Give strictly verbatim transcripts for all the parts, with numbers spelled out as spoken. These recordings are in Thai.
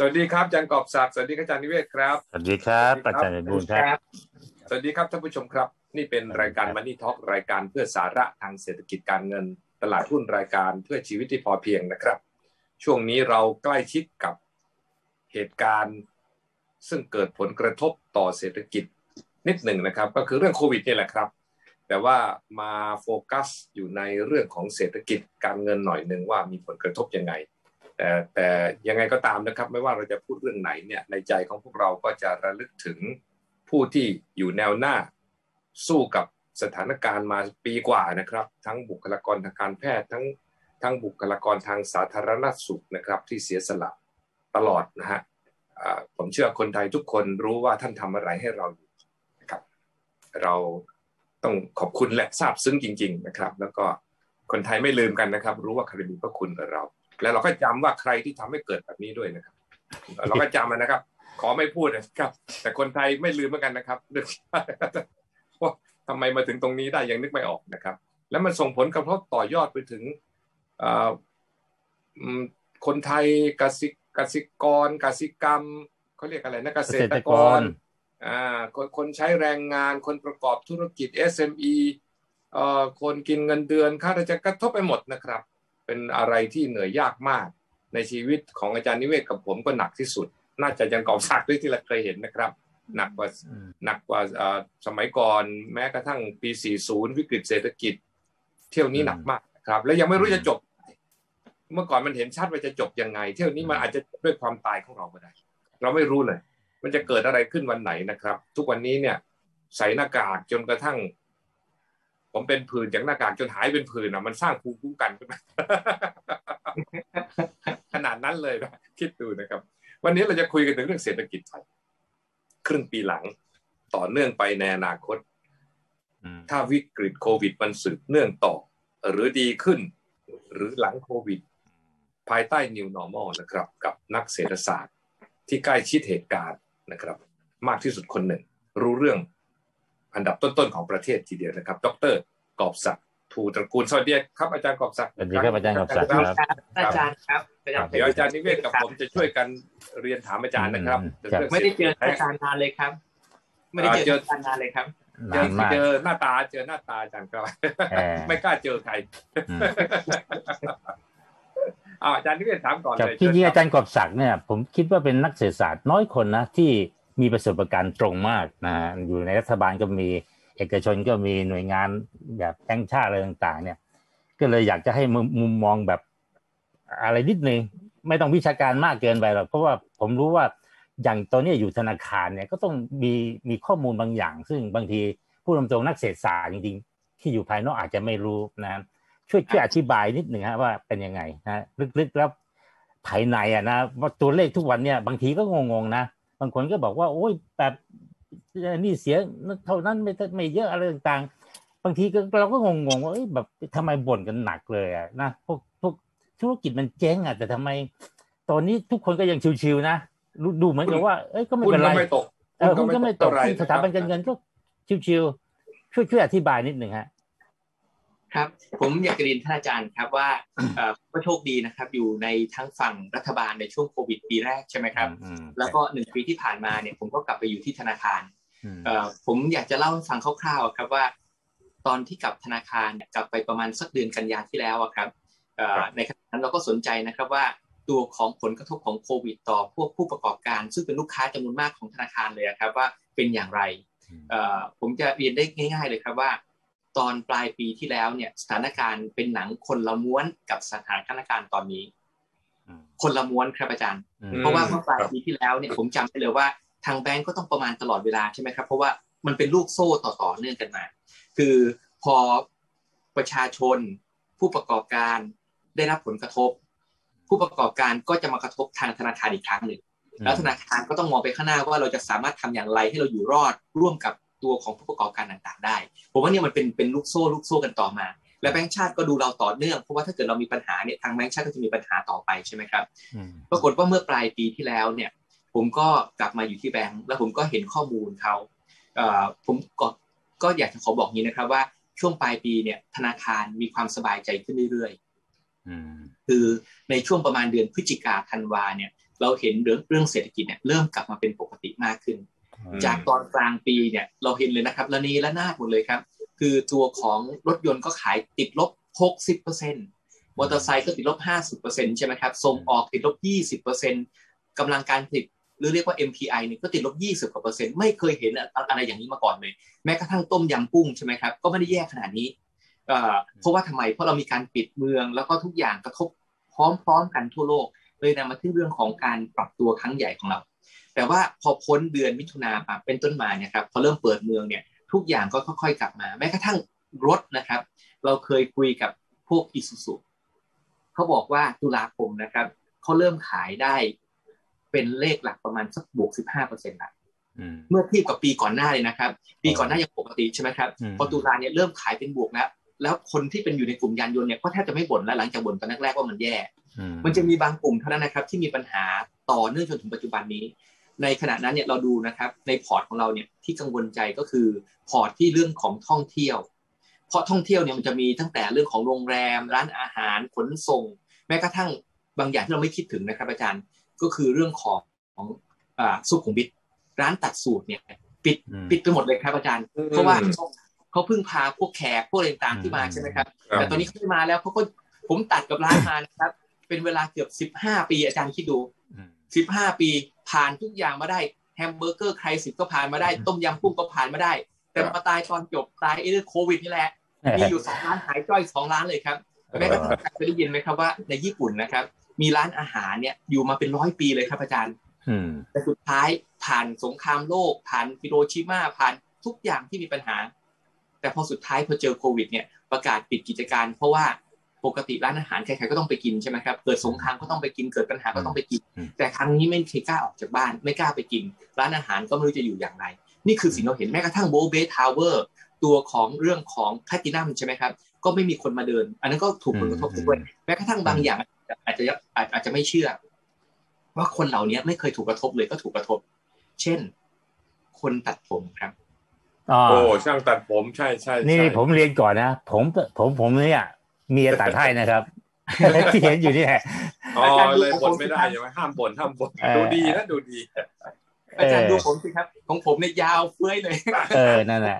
วัสดีครับอาจารย์กอบศักดิ์สวัสดีอาจารย์นิเวศครับสวัสดีครับอาจารย์บุญครับสวัสดีครับท่านผู้ชมครับนี่เป็นรายการ Money Talk รายการเพื่อสาระทางเศรษฐกิจการเงินตลาดหุ้นรายการเพื่อชีวิตที่พอเพียงนะครับช่วงนี้เราใกล้ชิดกับเหตุการณ์ซึ่งเกิดผลกระทบต่อเศรษฐกิจนิดหนึ่งนะครับก็คือเรื่องโควิดนี่แหละครับแต่ว่ามาโฟกัสอยู่ในเรื่องของเศรษฐกิจการเงินหน่อยนึงว่ามีผลกระทบยังไงแต่แต่ยังไงก็ตามนะครับไม่ว่าเราจะพูดเรื่องไหนเนี่ยในใจของพวกเราก็จะระลึกถึงผู้ที่อยู่แนวหน้าสู้กับสถานการณ์มาปีกว่านะครับทั้งบุคลากรทางการแพทย์ทั้งทั้งบุคลากรทางสาธารณสุขนะครับที่เสียสละตลอดนะฮะผมเชื่อคนไทยทุกคนรู้ว่าท่านทำอะไรให้เราอยู่นะครับเราต้องขอบคุณและซาบซึ้งจริงๆนะครับแล้วก็คนไทยไม่ลืมกันนะครับรู้ว่าใครมีพระคุณกับเราแล้วเราก็จำว่าใครที่ทำให้เกิดแบบนี้ด้วยนะครับเราก็จำนะครับขอไม่พูดนะครับแต่คนไทยไม่ลืมเหมือนกันนะครับเรื่องว่าทำไมมาถึงตรงนี้ได้ยังนึกไม่ออกนะครับแล้วมันส่งผลกระทบต่อยอดไปถึงคนไทยกสิกสิกรกสิกรรมเขาเรียกอะไรนะเกษตรกรอ่าคนคนใช้แรงงานคนประกอบธุรกิจ เอส เอ็ม อี เอ่อคนกินเงินเดือนค่าราชการกระทบไปหมดนะครับเป็นอะไรที่เหนื่อยยากมากในชีวิตของอาจารย์นิเวศกับผมก็หนักที่สุดน่าจะยังกอบศักดิ์ด้วยที่เราเคยเห็นนะครับหนักกว่าหนักกว่าสมัยก่อนแม้กระทั่งปีสี่สิบวิกฤตเศรษฐกิจเที่ยวนี้หนักมากครับแล้วยังไม่รู้จะจบเมื่อก่อนมันเห็นชัดว่าจะจบยังไงเที่ยวนี้มันอาจจะด้วยความตายของเราก็ได้เราไม่รู้เลยมันจะเกิดอะไรขึ้นวันไหนนะครับทุกวันนี้เนี่ยใส่หน้ากากจนกระทั่งผมเป็นผื่นจากหน้ากากจนหายเป็นผื่นอ่ะมันสร้างภูมิคุ้มกันขึ้นมาขนาดนั้นเลยนะคิดดูนะครับวันนี้เราจะคุยกันถึงเรื่องเศรษฐกิจไทยครึ่งปีหลังต่อเนื่องไปในอนาคตถ้าวิกฤตโควิดมันสืบเนื่องต่อหรือดีขึ้นหรือหลังโควิดภายใต้ New Normal นะครับกับนักเศรษฐศาสตร์ที่ใกล้ชิดเหตุการณ์นะครับมากที่สุดคนหนึ่งรู้เรื่องอันดับต้นๆของประเทศทีเดียวนะครับดร.กอบศักดิ์ทูตระกูลสวัสดีครับอาจารย์กอบศักดิ์สวัสดีครับอาจารย์กอบศักดิ์ครับอาจารย์ครับเดี๋ยวอาจารย์นิเวศกับผมจะช่วยกันเรียนถามอาจารย์นะครับไม่ได้เจออาจารย์นานเลยครับไม่ได้เจออาจารย์นานเลยครับเจอหน้าตาเจอหน้าตาอาจารย์ครับไม่กล้าเจอใครอาจารย์นิเวศถามก่อนเลยที่นี่อาจารย์กอบศักดิ์เนี่ยผมคิดว่าเป็นนักเศรษฐศาสตร์น้อยคนนะที่มีประสบการณ์ตรงมากนะอยู่ในรัฐบาลก็มีเอกชนก็มีหน่วยงานแบบแบงก์ชาติอะไรต่างๆเนี่ยก็เลยอยากจะให้มุมมองแบบอะไรนิดนึงไม่ต้องวิชาการมากเกินไปหรอกเพราะว่าผมรู้ว่าอย่างตอนนี้อยู่ธนาคารเนี่ยก็ต้องมีมีข้อมูลบางอย่างซึ่งบางทีผู้ตรงๆนักเศรษฐศาสตร์จริงๆที่อยู่ภายนอกอาจจะไม่รู้นะช่วยช่วยอธิบายนิดนึงฮะว่าเป็นยังไงนะลึกๆแล้วภายในอ่ะนะว่าตัวเลขทุกวันเนี่ยบางทีก็งงๆนะบางคนก็บอกว่าโอ้ยแบบนี่เสียเท่านั้นไม่ไม่เยอะอะไรต่างๆบางทีก็เราก็งงๆว่าเอ้ยแบบทำไมบ่นกันหนักเลยอ่ะนะพวกพวกธุรกิจมันเจ๊งอ่ะแต่ทำไมตอนนี้ทุกคนก็ยังชิวๆนะดูเหมือนกับว่าเอ้ยก็ไม่เป็นไรเออคุณก็ไม่ตกสถาบันการเงินก็ชิวๆช่วยช่วยอธิบายนิดนึงฮะครับผมอยากจะเรียนท่านอาจารย์ครับว่าก็โชคดีนะครับอยู่ในทั้งฝั่งรัฐบาลในช่วงโควิดปีแรกใช่ไหมครับแล้วก็หนึ่งปีที่ผ่านมาเนี่ยผมก็กลับไปอยู่ที่ธนาคารผมอยากจะเล่าให้ฟังคร่าวๆครับว่าตอนที่กลับธนาคารเนี่ยกลับไปประมาณสักเดือนกันยาที่แล้วครับในขณะนั้นเราก็สนใจนะครับว่าตัวของผลกระทบของโควิดต่อพวกผู้ประกอบการซึ่งเป็นลูกค้าจำนวนมากของธนาคารเลยครับว่าเป็นอย่างไรผมจะเรียนได้ง่ายๆเลยครับว่าตอนปลายปีที่แล้วเนี่ยสถานการณ์เป็นหนังคนละม้วนกับสถานการณ์ตอนนี้คนละม้วนครับอาจารย์เพราะว่าเมื่อปลายปีที่แล้วเนี่ยผมจำได้เลยว่าทางแบงก์ก็ต้องประมาณตลอดเวลาใช่ไหมครับเพราะว่ามันเป็นลูกโซ่ต่อๆเนื่องกันมาคือพอประชาชนผู้ประกอบการได้รับผลกระทบผู้ประกอบการก็จะมากระทบทางธนาคารอีกครั้งหนึ่งแล้วธนาคารก็ต้องมองไปข้างหน้าว่าเราจะสามารถทำอย่างไรให้เราอยู่รอดร่วมกับตัวของผู้ประกอบการต่างๆได้ผมว่าเนี่ยมันเป็นเป็นลูกโซ่ลูกโซ่กันต่อมาและแบงก์ชาติก็ดูเราต่อเนื่องเพราะว่าถ้าเกิดเรามีปัญหาเนี่ยทางแบงก์ชาติก็จะมีปัญหาต่อไปใช่ไหมครับปรากฏว่าเมื่อปลายปีที่แล้วเนี่ยผมก็กลับมาอยู่ที่แบงก์แล้วผมก็เห็นข้อมูลเขาผมก็ก็อยากจะขอบอกนี้นะครับว่าช่วงปลายปีเนี่ยธนาคารมีความสบายใจขึ้นเรื่อยคือในช่วงประมาณเดือนพฤศจิกาธันวาเนี่ยเราเห็นเรื่องเรื่องเศรษฐกิจเนี่ยเริ่มกลับมาเป็นปกติมากขึ้นจากตอนกลางปีเนี่ยเราเห็นเลยนะครับระเนระนาดหมดเลยครับคือตัวของรถยนต์ก็ขายติดลบ หกสิบเปอร์เซ็นต์ มอเตอร์ไซค์ก็ติดลบ ห้าสิบเปอร์เซ็นต์ ใช่ไหมครับส่งออกติดลบ ยี่สิบเปอร์เซ็นต์ กำลังการผลิตหรือเรียกว่า เอ็ม พี ไอ เนี่ยก็ติดลบยี่สิบกว่าเปอร์เซ็นต์ไม่เคยเห็นอะไรอย่างนี้มาก่อนเลยแม้กระทั่งต้มยำกุ้งใช่ไหมครับก็ไม่ได้แย่ขนาดนี้เพราะว่าทำไมเพราะเรามีการปิดเมืองแล้วก็ทุกอย่างกระทบพร้อมๆกันทั่วโลกเลยนำมาถึงเรื่องของการปรับตัวครั้งใหญ่ของเราแต่ว่าพอพ้นเดือนมิถุนาเป็นต้นมาเนี่ยครับพอเริ่มเปิดเมืองเนี่ยทุกอย่างก็ค่อยๆกลับมาแม้กระทั่งรถนะครับเราเคยคุยกับพวก Isuzu เขาบอกว่าตุลาคมนะครับเขาเริ่มขายได้เป็นเลขหลักประมาณสักบวก สิบห้าเปอร์เซ็นต์ ละเมื่อเทียบกับปีก่อนหน้าเลยนะครับปีก่อนหน้ายังปกติใช่ไหมครับพอตุลาเนี่ยเริ่มขายเป็นบวกแล้วแล้วคนที่เป็นอยู่ในกลุ่มยานยนต์เนี่ยก็แทบจะไม่บ่นแล้วหลังจากบ่นตอนแรกๆว่ามันแย่มันจะมีบางกลุ่มเท่านั้นนะครับที่มีปัญหาต่อเนื่องจนถึงปัจจุบันนี้ในขณะนั้นเนี่ยเราดูนะครับในพอร์ตของเราเนี่ยที่กังวลใจก็คือพอร์ตที่เรื่องของท่องเที่ยวเพราะท่องเที่ยวเนี่ยมันจะมีตั้งแต่เรื่องของโรงแรมร้านอาหารขนส่งแม้กระทั่งบางอย่างที่เราไม่คิดถึงนะครับอาจารย์ก็คือเรื่องของของอ่าสุขุมวิทร้านตัดสูตรเนี่ยปิดปิดไปหมดเลยครับอาจารย์เพราะว่าเขาพึ่งพาพวกแขกพวกอะไรต่างๆที่มาใช่ไหมครับแต่ตอนนี้เขาไม่มาแล้วเขาก็ผมตัดกับร้านมานะครับเป็นเวลาเกือบสิบห้าปีอาจารย์คิดดูสิบห้าปีผ่านทุกอย่างมาได้แฮมเบอร์เกอร์ใครสิบก็ผ่านมาได้ต้มยำกุ้งก็ผ่านมาได้แต่มาตายตอนจบตายไอ้เรื่องโควิดนี่แหละมีอยู่สองร้านหายจ้อยสองร้านเลยครับแม้กระทั่งเคยได้ยินไหมครับว่าในญี่ปุ่นนะครับมีร้านอาหารเนี่ยอยู่มาเป็นร้อยปีเลยครับอาจารย์แต่สุดท้ายผ่านสงครามโลกผ่านฮิโรชิมาผ่านทุกอย่างที่มีปัญหาแต่พอสุดท้ายพอเจอโควิดเนี่ยประกาศปิดกิจการเพราะว่าปกติร้านอาหารใครๆก็ต้องไปกินใช่ไหมครับเกิดสงครามก็ต้องไปกินเกิดปัญหาก็ต้องไปกินแต่ครั้งนี้ไม่เคยกล้าออกจากบ้านไม่กล้าไปกินร้านอาหารก็ไม่รู้จะอยู่อย่างไรนี่คือสิ่งเราเห็นแม้กระทั่งโบเบทาวเวอร์ตัวของเรื่องของแพลตินัมใช่ไหมครับก็ไม่มีคนมาเดินอันนั้นก็ถูกผลกระทบด้วยแม้กระทั่งบางอย่างอาจจะอาจจะไม่เชื่อว่าคนเหล่านี้ไม่เคยถูกกระทบเลยก็ถูกกระทบเช่นคนตัดผมครับโอ้ช่างตัดผมใช่ใช่นี่ผมเรียนก่อนนะผมผมผมเนี่ยมีตัดให้นะครับที่เห็นอยู่นี่แหละอ๋อเลยบ่นไม่ได้ใช่ไหมห้ามบ่นห้ามบ่นดูดีนะดูดีอาจารย์ดูผมสิครับของผมเนี่ยยาวเฟ้ยเลยเออนั่นแหละ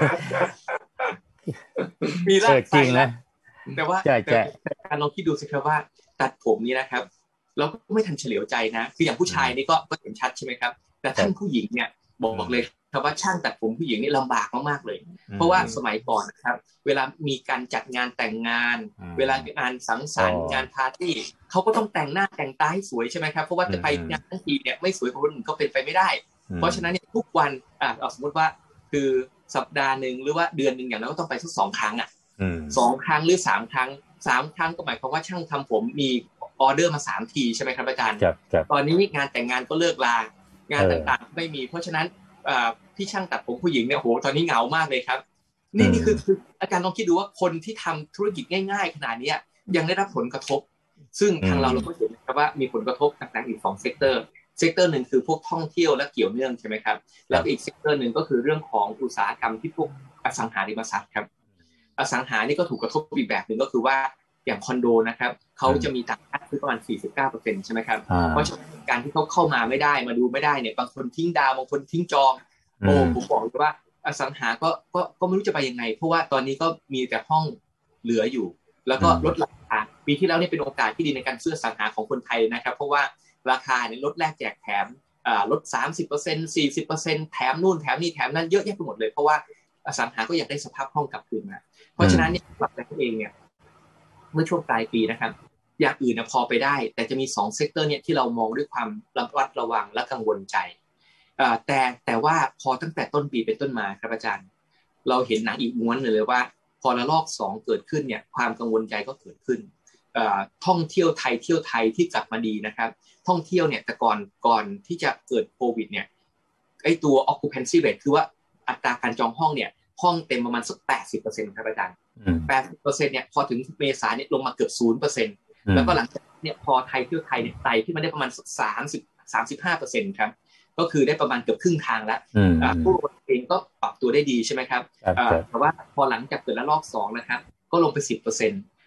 มีรากจริงนะแต่ว่าแต่การลองคิดดูสิครับว่าตัดผมนี่นะครับเราก็ไม่ทันเฉลียวใจนะคืออย่างผู้ชายนี่ก็ก็เห็นชัดใช่ไหมครับแต่ท่านผู้หญิงเนี่ยบอกเลยครับว่าช่างตัดผมผู้หญิงนี่ลำบากมากๆเลยเพราะว่าสมัยก่อนนะครับเวลามีการจัดงานแต่งงานเวลางานสังสรรค์งานปาร์ตี้เขาก็ต้องแต่งหน้าแต่งตาให้สวยใช่ไหมครับเพราะว่าจะไปงานทั้งทีเนี่ยไม่สวยกว่าคนอื่นก็เป็นไปไม่ได้เพราะฉะนั้นเนี่ยทุกวันอ่าสมมติว่าคือสัปดาห์นึงหรือว่าเดือนนึงอย่างนั้นก็ต้องไปสักสองครั้งอ่ะสองครั้งหรือสามครั้งสามครั้งก็หมายความว่าช่างทำผมมีออเดอร์มาสามทีใช่ไหมครับอาจารย์ตอนนี้งานแต่งงานก็เลิกลางานต่างๆไม่มีเพราะฉะนั้นพี่ช่างตัดผมผู้หญิงเนี่ยโหตอนนี้เหงามากเลยครับนี่นี่คือคืออาจารย์ลองคิดดูว่าคนที่ทำธุรกิจง่ายๆขนาดนี้ยังได้รับผลกระทบซึ่งทางเราเราก็เห็นนะครับว่ามีผลกระทบต่างๆอีกสองเซกเตอร์เซกเตอร์หนึ่งคือพวกท่องเที่ยวและเกี่ยวเนื่องใช่ไหมครับแล้วอีกเซกเตอร์หนึ่งก็คือเรื่องของอุตสาหกรรมที่พวกอสังหาริมทรัพย์ครับอสังหานี่ก็ถูกกระทบอีกแบบหนึ่งก็คือว่าอย่างคอนโดนะครับเขาจะมีต่างชาติคือประมาณ สี่สิบเก้าเปอร์เซ็นต์ ใช่ไหมครับเพราะฉะนั้นการที่เขาเข้ามาไม่ได้มาดูไม่ได้เนี่ยบางคนทิ้งดาวบางคนทิ้งจองโอ้ผมบอกเลยว่าอสังหาก็ก็ก็ไม่รู้จะไปยังไงเพราะว่าตอนนี้ก็มีแต่ห้องเหลืออยู่แล้วก็ลดราคาปีที่แล้วนี่เป็นโอกาสที่ดีในการซื้ออสังหาของคนไทยนะครับเพราะว่าราคาเนี่ยลดแลกแจกแถมอ่าลด สามสิบเปอร์เซ็นต์ สี่สิบเปอร์เซ็นต์ แถมนู่นแถมนี่แถมนั้นเยอะแยะไปหมดเลยเพราะว่าอสังหาก็อยากได้สภาพห้องกลับคืนมาเพราะฉะนั้นเนี่ยหลักตัวเองเนี่ยเมื่อช่วงปลายปีนะครับอย่างอื่นนะพอไปได้แต่จะมีสองเซกเตอร์เนี่ยที่เรามองด้วยความระมัดระวังและกังวลใจแต่แต่ว่าพอตั้งแต่ต้นปีเป็นต้นมาครับอาจารย์เราเห็นหนังอีกม้วนเลยว่าพอระลอกสองเกิดขึ้นเนี่ยความกังวลใจก็เกิดขึ้นท่องเที่ยวไทยเที่ยวไทยที่กลับมาดีนะครับท่องเที่ยวเนี่ยแต่ก่อนก่อนที่จะเกิดโควิดเนี่ยไอตัว occupancy rate คือว่าอัตราการจองห้องเนี่ยห้องเต็มประมาณสัก แปดสิบเปอร์เซ็นต์ ครับอาจารย์ แปดสิบเปอร์เซ็นต์ เนี่ยพอถึงเมษาเนี่ยลงมาเกือบ ศูนย์เปอร์เซ็นต์ แล้วก็หลังจากเนี่ยพอไทยเที่ยวไทยเนี่ยไต่ขึ้นมาได้ประมาณสักสามสิบ สามสิบห้าเปอร์เซ็นต์ ครับก็คือได้ประมาณเกือบครึ่งทางแล้วผู้บริโภคเองก็ปรับตัวได้ดีใช่ไหมครับแต่ว่าพอหลังจากเกิดระลอกสองนะครับก็ลงไป สิบเปอร์เซ็นต์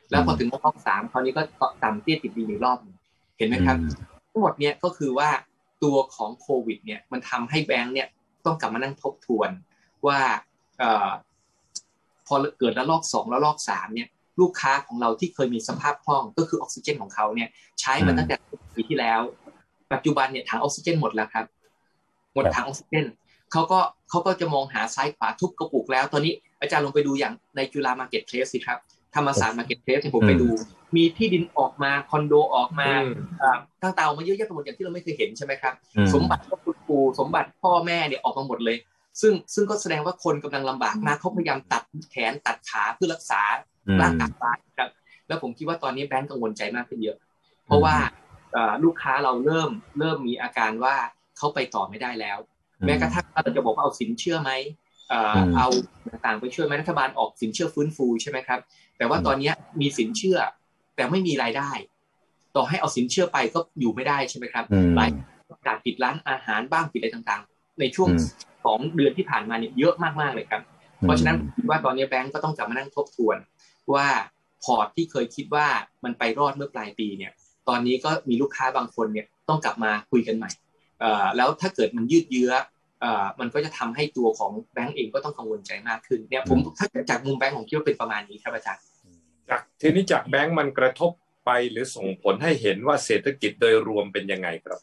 แล้วพอถึงรอบสามคราวนี้ก็ต่ำเตี้ยติดดินอีกรอบเห็นไหมครับทั้งหมดเนี้ยก็คือว่าตัวของโควิดเนี่ยมันทำให้แบงค์เนี่ยต้องกลับมานั่งทบทวนว่าเอ่อพอเกิดระลอกสองระลอกสามเนี่ยลูกค้าของเราที่เคยมีสภาพคล่องก็คือออกซิเจนของเขาเนี่ยใช้มาตั้งแต่ปีที่แล้วปัจจุบันเนี่ยถังออกซิเจนหมดแล้วครับหมดถังออกซิเจนเขาก็เขาก็จะมองหาซ้ายขวาทุบกระปุกแล้วตอนนี้อาจารย์ลงไปดูอย่างในจุฬามาร์เก็ตเพลสสิครับธรรมศาสตร์มาร์เก็ตเพลสที่ผมไปดูมีที่ดินออกมาคอนโดออกมาตั้งเตามาเยอะแยะไปหมดอย่างที่เราไม่เคยเห็นใช่ไหมครับสมบัติพ่อคุณปู่สมบัติพ่อแม่เนี่ยออกมาหมดเลยซึ่งซึ่งก็แสดงว่าคนกำลังลำบากมากเขาพยายามตัดแขนตัดขาเพื่อรักษาร่างกายครับแล้วผมคิดว่าตอนนี้แบงก์กังวลใจมากขึ้นเยอะเพราะว่าลูกค้าเราเริ่มเริ่มมีอาการว่าเขาไปต่อไม่ได้แล้วแม้กระทั่งเราจะบอกว่าเอาสินเชื่อไหมเอาต่างๆไปช่วยไหมรัฐบาลออกสินเชื่อฟื้นฟูใช่ไหมครับแต่ว่าตอนนี้มีสินเชื่อแต่ไม่มีรายได้ต่อให้เอาสินเชื่อไปก็อยู่ไม่ได้ใช่ไหมครับหลายการปิดร้านอาหารบ้างปิดอะไรต่างๆในช่วงสองเดือนที่ผ่านมาเนี่ยเยอะมากๆเลยครับเพราะฉะนั้นคิดว่าตอนนี้แบงก์ก็ต้องกลับมานั่งทบทวนว่าพอร์ตที่เคยคิดว่ามันไปรอดเมื่อปลายปีเนี่ยตอนนี้ก็มีลูกค้าบางคนเนี่ยต้องกลับมาคุยกันใหม่แล้วถ้าเกิดมันยืดเยื้อมันก็จะทำให้ตัวของแบงก์เองก็ต้องกังวลใจมากขึ้นเนี่ยผมถ้าจากมุมแบงก์ผมคิดว่าเป็นประมาณนี้ครับอาจารย์จากทีนี้จากแบงก์มันกระทบไปหรือส่งผลให้เห็นว่าเศรษฐกิจโดยรวมเป็นยังไงครับ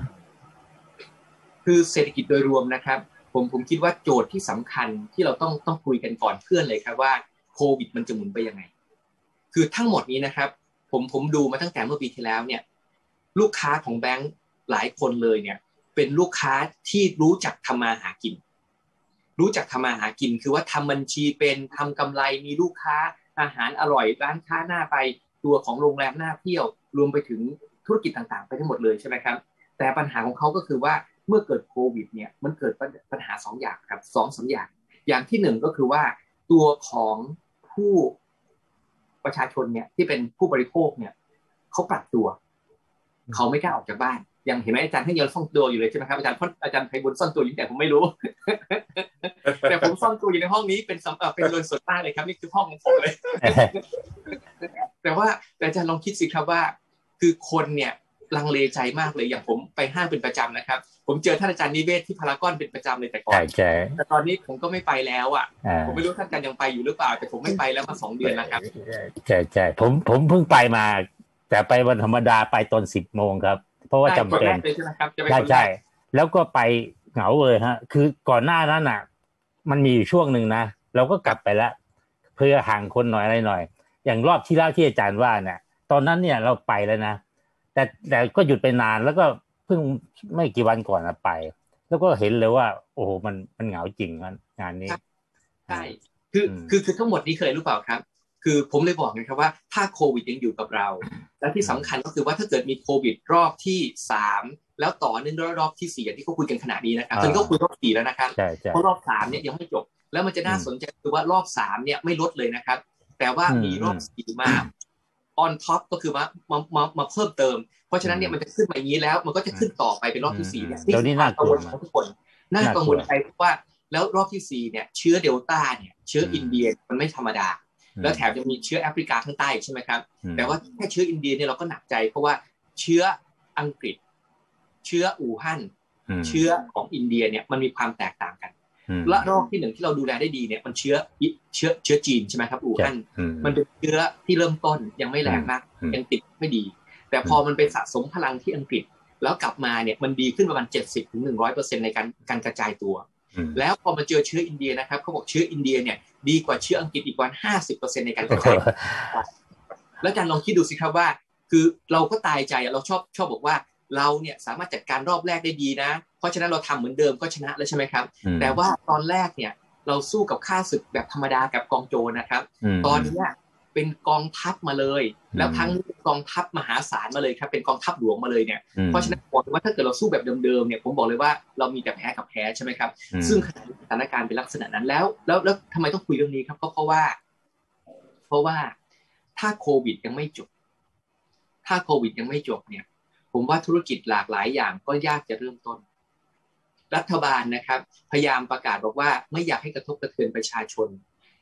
คือเศรษฐกิจโดยรวมนะครับผมผมคิดว่าโจทย์ที่สำคัญที่เราต้องต้องคุยกันก่อนเพื่อนเลยครับว่าโควิดมันจะหมุนไปยังไงคือทั้งหมดนี้นะครับผมผมดูมาตั้งแต่เมื่อปีที่แล้วเนี่ยลูกค้าของแบงก์หลายคนเลยเนี่ยเป็นลูกค้าที่รู้จักทำมาหากินรู้จักทำมาหากินคือว่าทำบัญชีเป็นทำกำไรมีลูกค้าอาหารอร่อยร้านค้าหน้าไปตัวของโรงแรมน่าเที่ยวรวมไปถึงธุรกิจต่างๆไปทั้งหมดเลยใช่ไหมครับแต่ปัญหาของเขาก็คือว่าเมื่อเกิดโควิดเนี่ยมันเกิดปัญหาสองอย่างครับสองสามอย่างอย่างที่หนึ่งก็คือว่าตัวของผู้ประชาชนเนี่ยที่เป็นผู้บริโภคเนี่ยเขาปรับตัวเขาไม่กล้าออกจากบ้านยังเห็นไหมอาจารย์ให้ยังซ่อนตัวอยู่เลยใช่ไหมครับอาจารย์อาจารย์ไพบุญซ่อนตัวอยู่แต่ผมไม่รู้ แต่ผมซ่อนตัวอยู่ในห้องนี้เป็นสำหรับเป็นโดยส่วนมากเลยครับนี่คือห้องของผมเลย แต่ว่าแต่อาจารย์ลองคิดสิครับว่าคือคนเนี่ยลังเลใจมากเลยอย่างผมไปห้างเป็นประจำนะครับผมเจอท่านอาจารย์นิเวศที่พารากอนเป็นประจำเลยแต่ก่อนแต่ตอนนี้ผมก็ไม่ไปแล้วอ่ะผมไม่รู้ท่านอาจารย์ยังไปอยู่หรือเปล่าแต่ผมไม่ไปแล้วมาสองเดือนนะครับใช่ใช่ผมผมเพิ่งไปมาแต่ไปวันธรรมดาไปตอนสิบโมงครับเพราะว่าจำเป็นใช่ใช่แล้วก็ไปเหงาเลยฮะคือก่อนหน้านั้นน่ะมันมีอยู่ช่วงนึงนะเราก็กลับไปแล้วเพื่อห่างคนหน่อยอะไรหน่อยอย่างรอบที่แล้วที่อาจารย์ว่าเนี่ยตอนนั้นเนี่ยเราไปแล้วนะแต่แต่ก็หยุดไปนานแล้วก็เพิ่งไม่กี่วันก่อนไปแล้วก็เห็นเลยว่าโอ้โหมันมันเหงาจริงงานนี้ใช่คือคือคือทั้งหมดนี้เคยรู้เปล่าครับคือผมเลยบอกนะครับว่าถ้าโควิดยังอยู่กับเราและที่สำคัญก็คือว่าถ้าเกิดมีโควิดรอบที่สามแล้วต่อเนื่องรอบที่สี่อย่างที่เขาคุยกันขณะนี้นะครับตอนนี้ก็คุยรอบสี่แล้วนะครับเพราะรอบสามเนี่ยยังไม่จบแล้วมันจะน่าสนใจคือว่ารอบสามเนี่ยไม่ลดเลยนะครับแต่ว่ามีรอบสี่มาon top ก็คือว่ามามามาเพิ่มเติมเพราะฉะนั้นเนี่ยมันจะขึ้นมาอย่างนี้แล้วมันก็จะขึ้นต่อไปเป็นรอบที่สี่เนี่ยนี่น่ากังวลของทุกคนน่ากังวลใจเพราะว่าแล้วรอบที่สี่เนี่ยเชื้อเดลต้าเนี่ยเชื้ออินเดียมันไม่ธรรมดาแล้วแถมยังมีเชื้อแอฟริกาข้างใต้ใช่ไหมครับแต่ว่าแค่เชื้ออินเดียเนี่ยเราก็หนักใจเพราะว่าเชื้ออังกฤษเชื้ออู่ฮั่นเชื้อของอินเดียเนี่ยมันมีความแตกต่างกันและรอบที่หนึ่งที่เราดูแลได้ดีเนี่ยมันเชื้อเชื้อเชื้อจีนใช่ไหมครับอู่ฮั่นมันเป็นเชื้อที่เริ่มต้นยังไม่แรงมากยังติดไม่ดีแต่พอมันไปสะสมพลังที่อังกฤษแล้วกลับมาเนี่ยมันดีขึ้นประมาณ เจ็ดสิบถึงหนึ่งร้อยเปอร์เซ็นต์ ในการการกระจายตัวแล้วพอมาเจอเชื้ออินเดียนะครับเขาบอกเชื้ออินเดียเนี่ยดีกว่าเชื้ออังกฤษอีกว่า ห้าสิบเปอร์เซ็นต์ ในการกระจายแล้วอาจารย์ลองคิดดูสิครับว่าคือเราก็ตายใจเราชอบชอบบอกว่าเราเนี่ยสามารถจัดการรอบแรกได้ดีนะเพราะฉะนั้นเราทำเหมือนเดิมก็ชนะแล้วใช่ไหมครับแต่ว่าตอนแรกเนี่ยเราสู้กับข้าศึกแบบธรรมดากับกองโจรนะครับตอนนี้เป็นกองทัพมาเลยแล้วทั้งกองทัพมหาศาลมาเลยครับเป็นกองทัพหลวงมาเลยเนี่ยเพราะฉะนั้นบอกว่าถ้าเกิดเราสู้แบบเดิมๆเนี่ยผมบอกเลยว่าเรามีแต่แพ้กับแพ้ใช่ไหมครับซึ่งสถานการณ์เป็นลักษณะนั้นแล้วแล้วแล้วทำไมต้องคุยเรื่องนี้ครับก็เพราะว่าเพราะว่าถ้าโควิดยังไม่จบถ้าโควิดยังไม่จบเนี่ยผมว่าธุรกิจหลากหลายอย่างก็ยากจะเริ่มต้นรัฐบาลนะครับพยายามประกาศบอกว่าไม่อยากให้กระทบกระเทือนประชาชน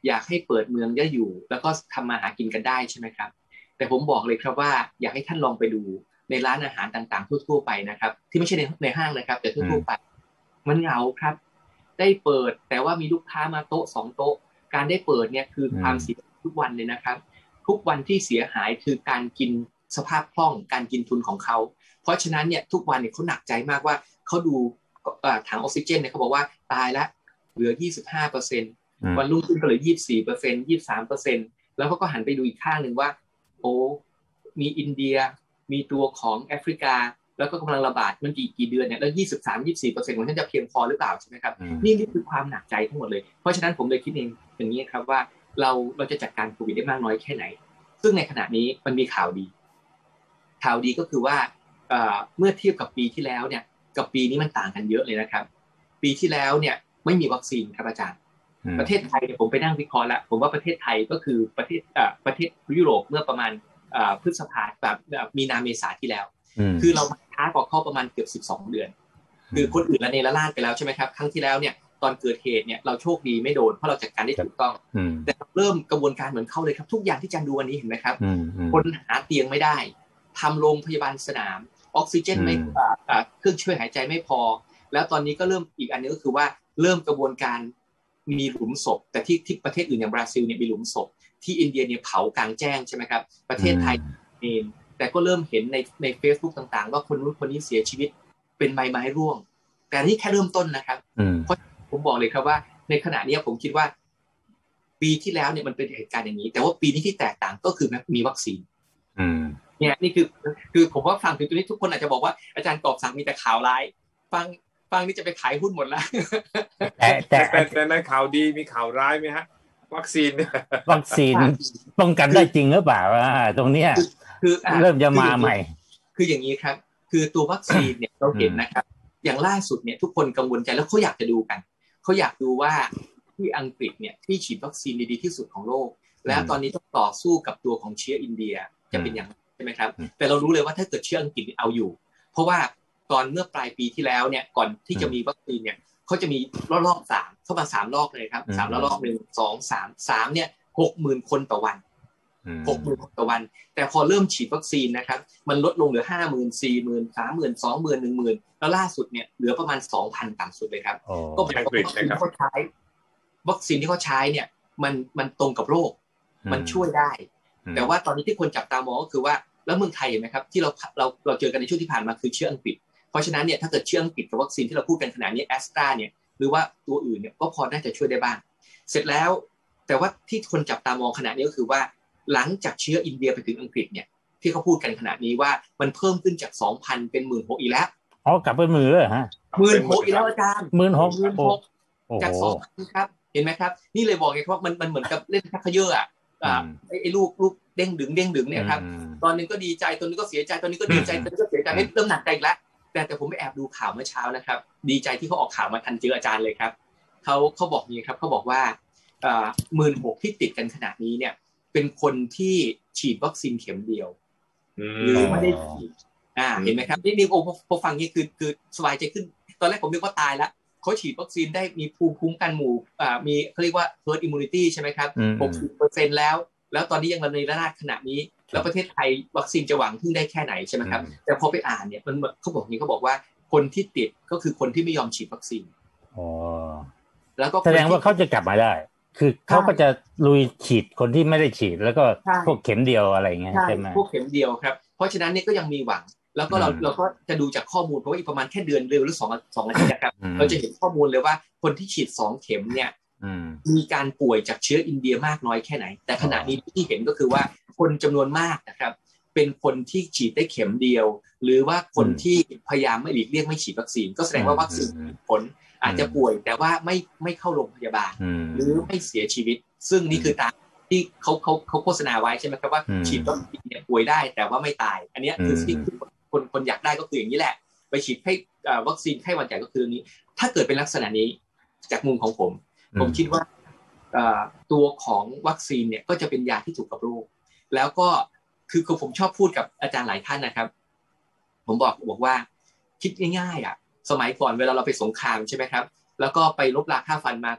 อยากให้เปิดเมืองได้อยู่แล้วก็ทำมาหากินกันได้ใช่ไหมครับแต่ผมบอกเลยครับว่าอยากให้ท่านลองไปดูในร้านอาหารต่างๆทั่วๆไปนะครับที่ไม่ใช่ในในห้างนะครับแต่ทั่วๆไปมันเหงาครับได้เปิดแต่ว่ามีลูกค้ามาโต๊ะสองโต๊ะการได้เปิดเนี่ยคือความเสียทุกวันเลยนะครับทุกวันที่เสียหายคือการกินสภาพคล่องการกินทุนของเขาเพราะฉะนั้นเนี่ยทุกวันเนี่ยเขาหนักใจมากว่าเขาดูถังออกซิเจนเนี่ยเขาบอกว่าตายแล้วเหลือ ยี่สิบห้าเปอร์เซ็นต์ วันรุ่งขึ้นก็เหลือ ยี่สิบสี่เปอร์เซ็นต์ ยี่สิบสามเปอร์เซ็นต์ แล้วเขาก็หันไปดูอีกข้างนึงว่าโอ้มีอินเดียมีตัวของแอฟริกาแล้วก็กำลังระบาดมันกี่กี่เดือนเนี่ยแล้ว ยี่สิบสาม ยี่สิบสี่เปอร์เซ็นต์ ของท่านจะเพียงพอหรือเปล่าใช่ไหมครับนี่นี่คือความหนักใจทั้งหมดเลยเพราะฉะนั้นผมเลยคิดเองอย่างนี้ครับว่าเราเราจะจัดการโควิดได้มากน้อยแค่ไหนซึ่งในขณะนี้มันมีข่าวดีข่าวดีก็คือว่าเมื่อเทียบกับปีที่แล้วเนี่ยกับปีนี้มันต่างกันเยอะเลยนะครับปีที่แล้วเนี่ยไม่มีวัคซีนครับอาจารย์ประเทศไทยเนี่ยผมไปนั่งวิเคราะห์แล้วผมว่าประเทศไทยก็คือประเทศประเทศยุโรปเมื่อประมาณพฤษภาแบบมีนาเมษาที่แล้วคือเราช้ากว่าเข้าประมาณเกือบสิบสองเดือนคือคนอื่นละเนระนาดไปแล้วใช่ไหมครับครั้งที่แล้วเนี่ยตอนเกิดเหตุเนี่ยเราโชคดีไม่โดนเพราะเราจัดการได้ถูกต้องแต่เริ่มกระบวนการเหมือนเข้าเลยครับทุกอย่างที่อาจารย์ดูวันนี้เห็นไหมครับคนหาเตียงไม่ได้ทำโรงพยาบาลสนามออกซิเจนไม่เครื่องช่วยหายใจไม่พอแล้วตอนนี้ก็เริ่มอีกอันนึงก็คือว่าเริ่มกระบวนการมีหลุมศพแต่ที่ที่ประเทศอื่นอย่างบราซิลเนี่ยมีหลุมศพที่อินเดียเนี่ยเผากลางแจ้งใช่ไหมครับประเทศไทยเองแต่ก็เริ่มเห็นในใน Facebook ต่างๆว่าคนนู้นคนนี้เสียชีวิตเป็นใบไม้ร่วงแต่นี่แค่เริ่มต้นนะครับเพราะผมบอกเลยครับว่าในขณะนี้ผมคิดว่าปีที่แล้วเนี่ยมันเป็นเหตุการณ์อย่างนี้แต่ว่าปีนี้ที่แตกต่างก็คือมีวัคซีนเนี่ยนี่คือคือผมว่าฟังถึงตรงนี้ทุกคนอาจจะบอกว่าอาจารย์กอบศักดิ์มีแต่ข่าวร้ายฟังฟังนี่จะไปขายหุ้นหมดแล้วแต่แต่แต่ในข่าวดีมีข่าวร้ายไหมฮะวัคซีนวัคซีนป้องกันได้จริงหรือเปล่าตรงนี้คือเริ่มจะมาใหม่คืออย่างนี้ครับคือตัววัคซีนเนี่ยเราเห็นนะครับอย่างล่าสุดเนี่ยทุกคนกังวลใจแล้วเขาอยากจะดูกันเขาอยากดูว่าที่อังกฤษเนี่ยที่ฉีดวัคซีนดีที่สุดของโลกแล้วตอนนี้ต้องต่อสู้กับตัวของเชื้ออินเดียจะเป็นอย่างไรใช่ไหมครับแต่เรารู้เลยว่าถ้าเกิดเชื้ออังกฤษเอาอยู่เพราะว่าตอนเมื่อปลายปีที่แล้วเนี่ยก่อนที่จะมีวัคซีนเนี่ยเขาจะมีรอบสามเข้ามาสามรอบเลยครับสามรอบหนึ่งสองสามสามเนี่ยหกหมื่นคนต่อวันหกหมื่นต่อวันแต่พอเริ่มฉีดวัคซีนนะครับมันลดลงเหลือห้าหมื่นสี่หมื่นสามหมื่นสองหมื่นหนึ่งหมื่นแล้วล่าสุดเนี่ยเหลือประมาณสองพันต่ำสุดเลยครับก็เป็นวัคซีนที่เขาใช้วัคซีนที่เขาใช้เนี่ยมันมันตรงกับโรคมันช่วยได้แต่ว่าตอนนี้ที่คนจับตามองก็คือว่าแล้วเมืองไทยเห็นไหมครับที่เราเราเราเจอกันในช่วงที่ผ่านมาคือเชื้ออังกฤษเพราะฉะนั้นเนี่ยถ้าเกิดเชื้ออังกฤษกับวัคซีนที่เราพูดกันขนาดนี้แอสตราเนี่ยหรือว่าตัวอื่นเนี่ยก็พอน่าจะช่วยได้บ้างเสร็จแล้วแต่ว่าที่คนจับตามองขนาดนี้ก็คือว่าหลังจากเชื้ออินเดียไปถึงอังกฤษเนี่ยที่เขาพูดกันขนาดนี้ว่ามันเพิ่มขึ้นจาก สองพัน เป็น หนึ่งหมื่นหกพัน อีกแล้วอ๋อกลับไปหมื่นเลยฮะหนึ่งหมื่นหกพัน อีกแล้วอาจารย์หนึ่งหมื่นหกพันจาก สองพัน ครับเห็นไหมครับนี่เลยบอกไงครับว่ามันมันเหมือนกับเล่นชักเขย่ออ่ะอ่าไอ้ลูกลูกเด้งดึงเด้งดึงเนี่ยครับตอนนึงก็ดีใจตอนนึงก็เสียใจตอนนี้ก็ดีใจตอนนี้ก็เสียใจเริ่มหนักใจอีกแล้วแต่แต่ผมไปแอบดูข่าวเมื่อเช้านะครับดีใจที่เขาออกข่าวมาทันเจออาจารย์เลยครับเขาเขาบอกนี้ครับเขาบอกว่าเอ่อ หนึ่งหมื่นหกพัน ที่ติดกันขนาดนี้เนี่ยเป็นคนที่ฉีดวัคซีนเข็มเดียวหรือไม่ได้ฉีดอ่าเห็นไหมครับนี่นี่โอ้พอฟังนี่คือคือสบายใจขึ้นตอนแรกผมนึกว่าตายแล้วเขาฉีดวัคซีนได้มีภูมิคุ้มกันหมู่อ่ามีเขาเรียกว่า herd immunity ใช่ไหมครับ หกสิบเปอร์เซ็นต์ แล้วแล้วตอนนี้ยังระเนระนาดขนาดนี้แล้วประเทศไทยวัคซีนจะหวังพึ่งได้แค่ไหนใช่ไหมครับแต่พอไปอ่านเนี่ยมันเขาบอกนี้เขาบอกว่าคนที่ติดก็คือคนที่ไม่ยอมฉีดวัคซีนอ๋อแล้วก็แสดงว่าเขาจะกลับมาได้คือเขาก็จะลุยฉีดคนที่ไม่ได้ฉีดแล้วก็พวกเข็มเดียวอะไรเงี้ยใช่ไหมพวกเข็มเดียวครับเพราะฉะนั้นเนี่ยก็ยังมีหวังแล้วก็เราเราก็จะดูจากข้อมูลเพราะว่าอีกประมาณแค่เดือนเร็วหรือสองสองอาทิตย์นะครับเราจะเห็นข้อมูลเลยว่าคนที่ฉีดสองเข็มเนี่ยมีการป่วยจากเชื้ออินเดียมากน้อยแค่ไหนแต่ขณะนี้ที่เห็นก็คือว่าคนจำนวนมากนะครับเป็นคนที่ฉีดได้เข็มเดียวหรือว่าคนที่พยายามไม่หลีกเลี่ยงไม่ฉีดวัคซีนก็แสดงว่าวัคซีนมีผลอาจจะป่วยแต่ว่าไม่ไม่เข้าโรงพยาบาลหรือไม่เสียชีวิตซึ่งนี่คือตามที่เขาเขาเขาโฆษณาไว้ใช่ไหมครับว่าฉีดวัคซีนเนี่ยป่วยได้แต่ว่าไม่ตายอันนี้คือสิ่งที่คนคนอยากได้ก็คืออย่างนี้แหละไปฉีดให้วัคซีนไข้หวัดใหญ่ก็คืออย่างนี้ถ้าเกิดเป็นลักษณะนี้จากมุมของผมผมคิดว่าตัวของวัคซีนเนี่ยก็จะเป็นยาที่ถูกกับโรคแล้วก็คือคือผมชอบพูดกับอาจารย์หลายท่านนะครับผมบอกบอกว่าคิดง่ายๆอ่ะสมัยก่อนเวลาเราไปสงครามใช่ไหมครับแล้วก็ไปลบราฆ่าฟันมา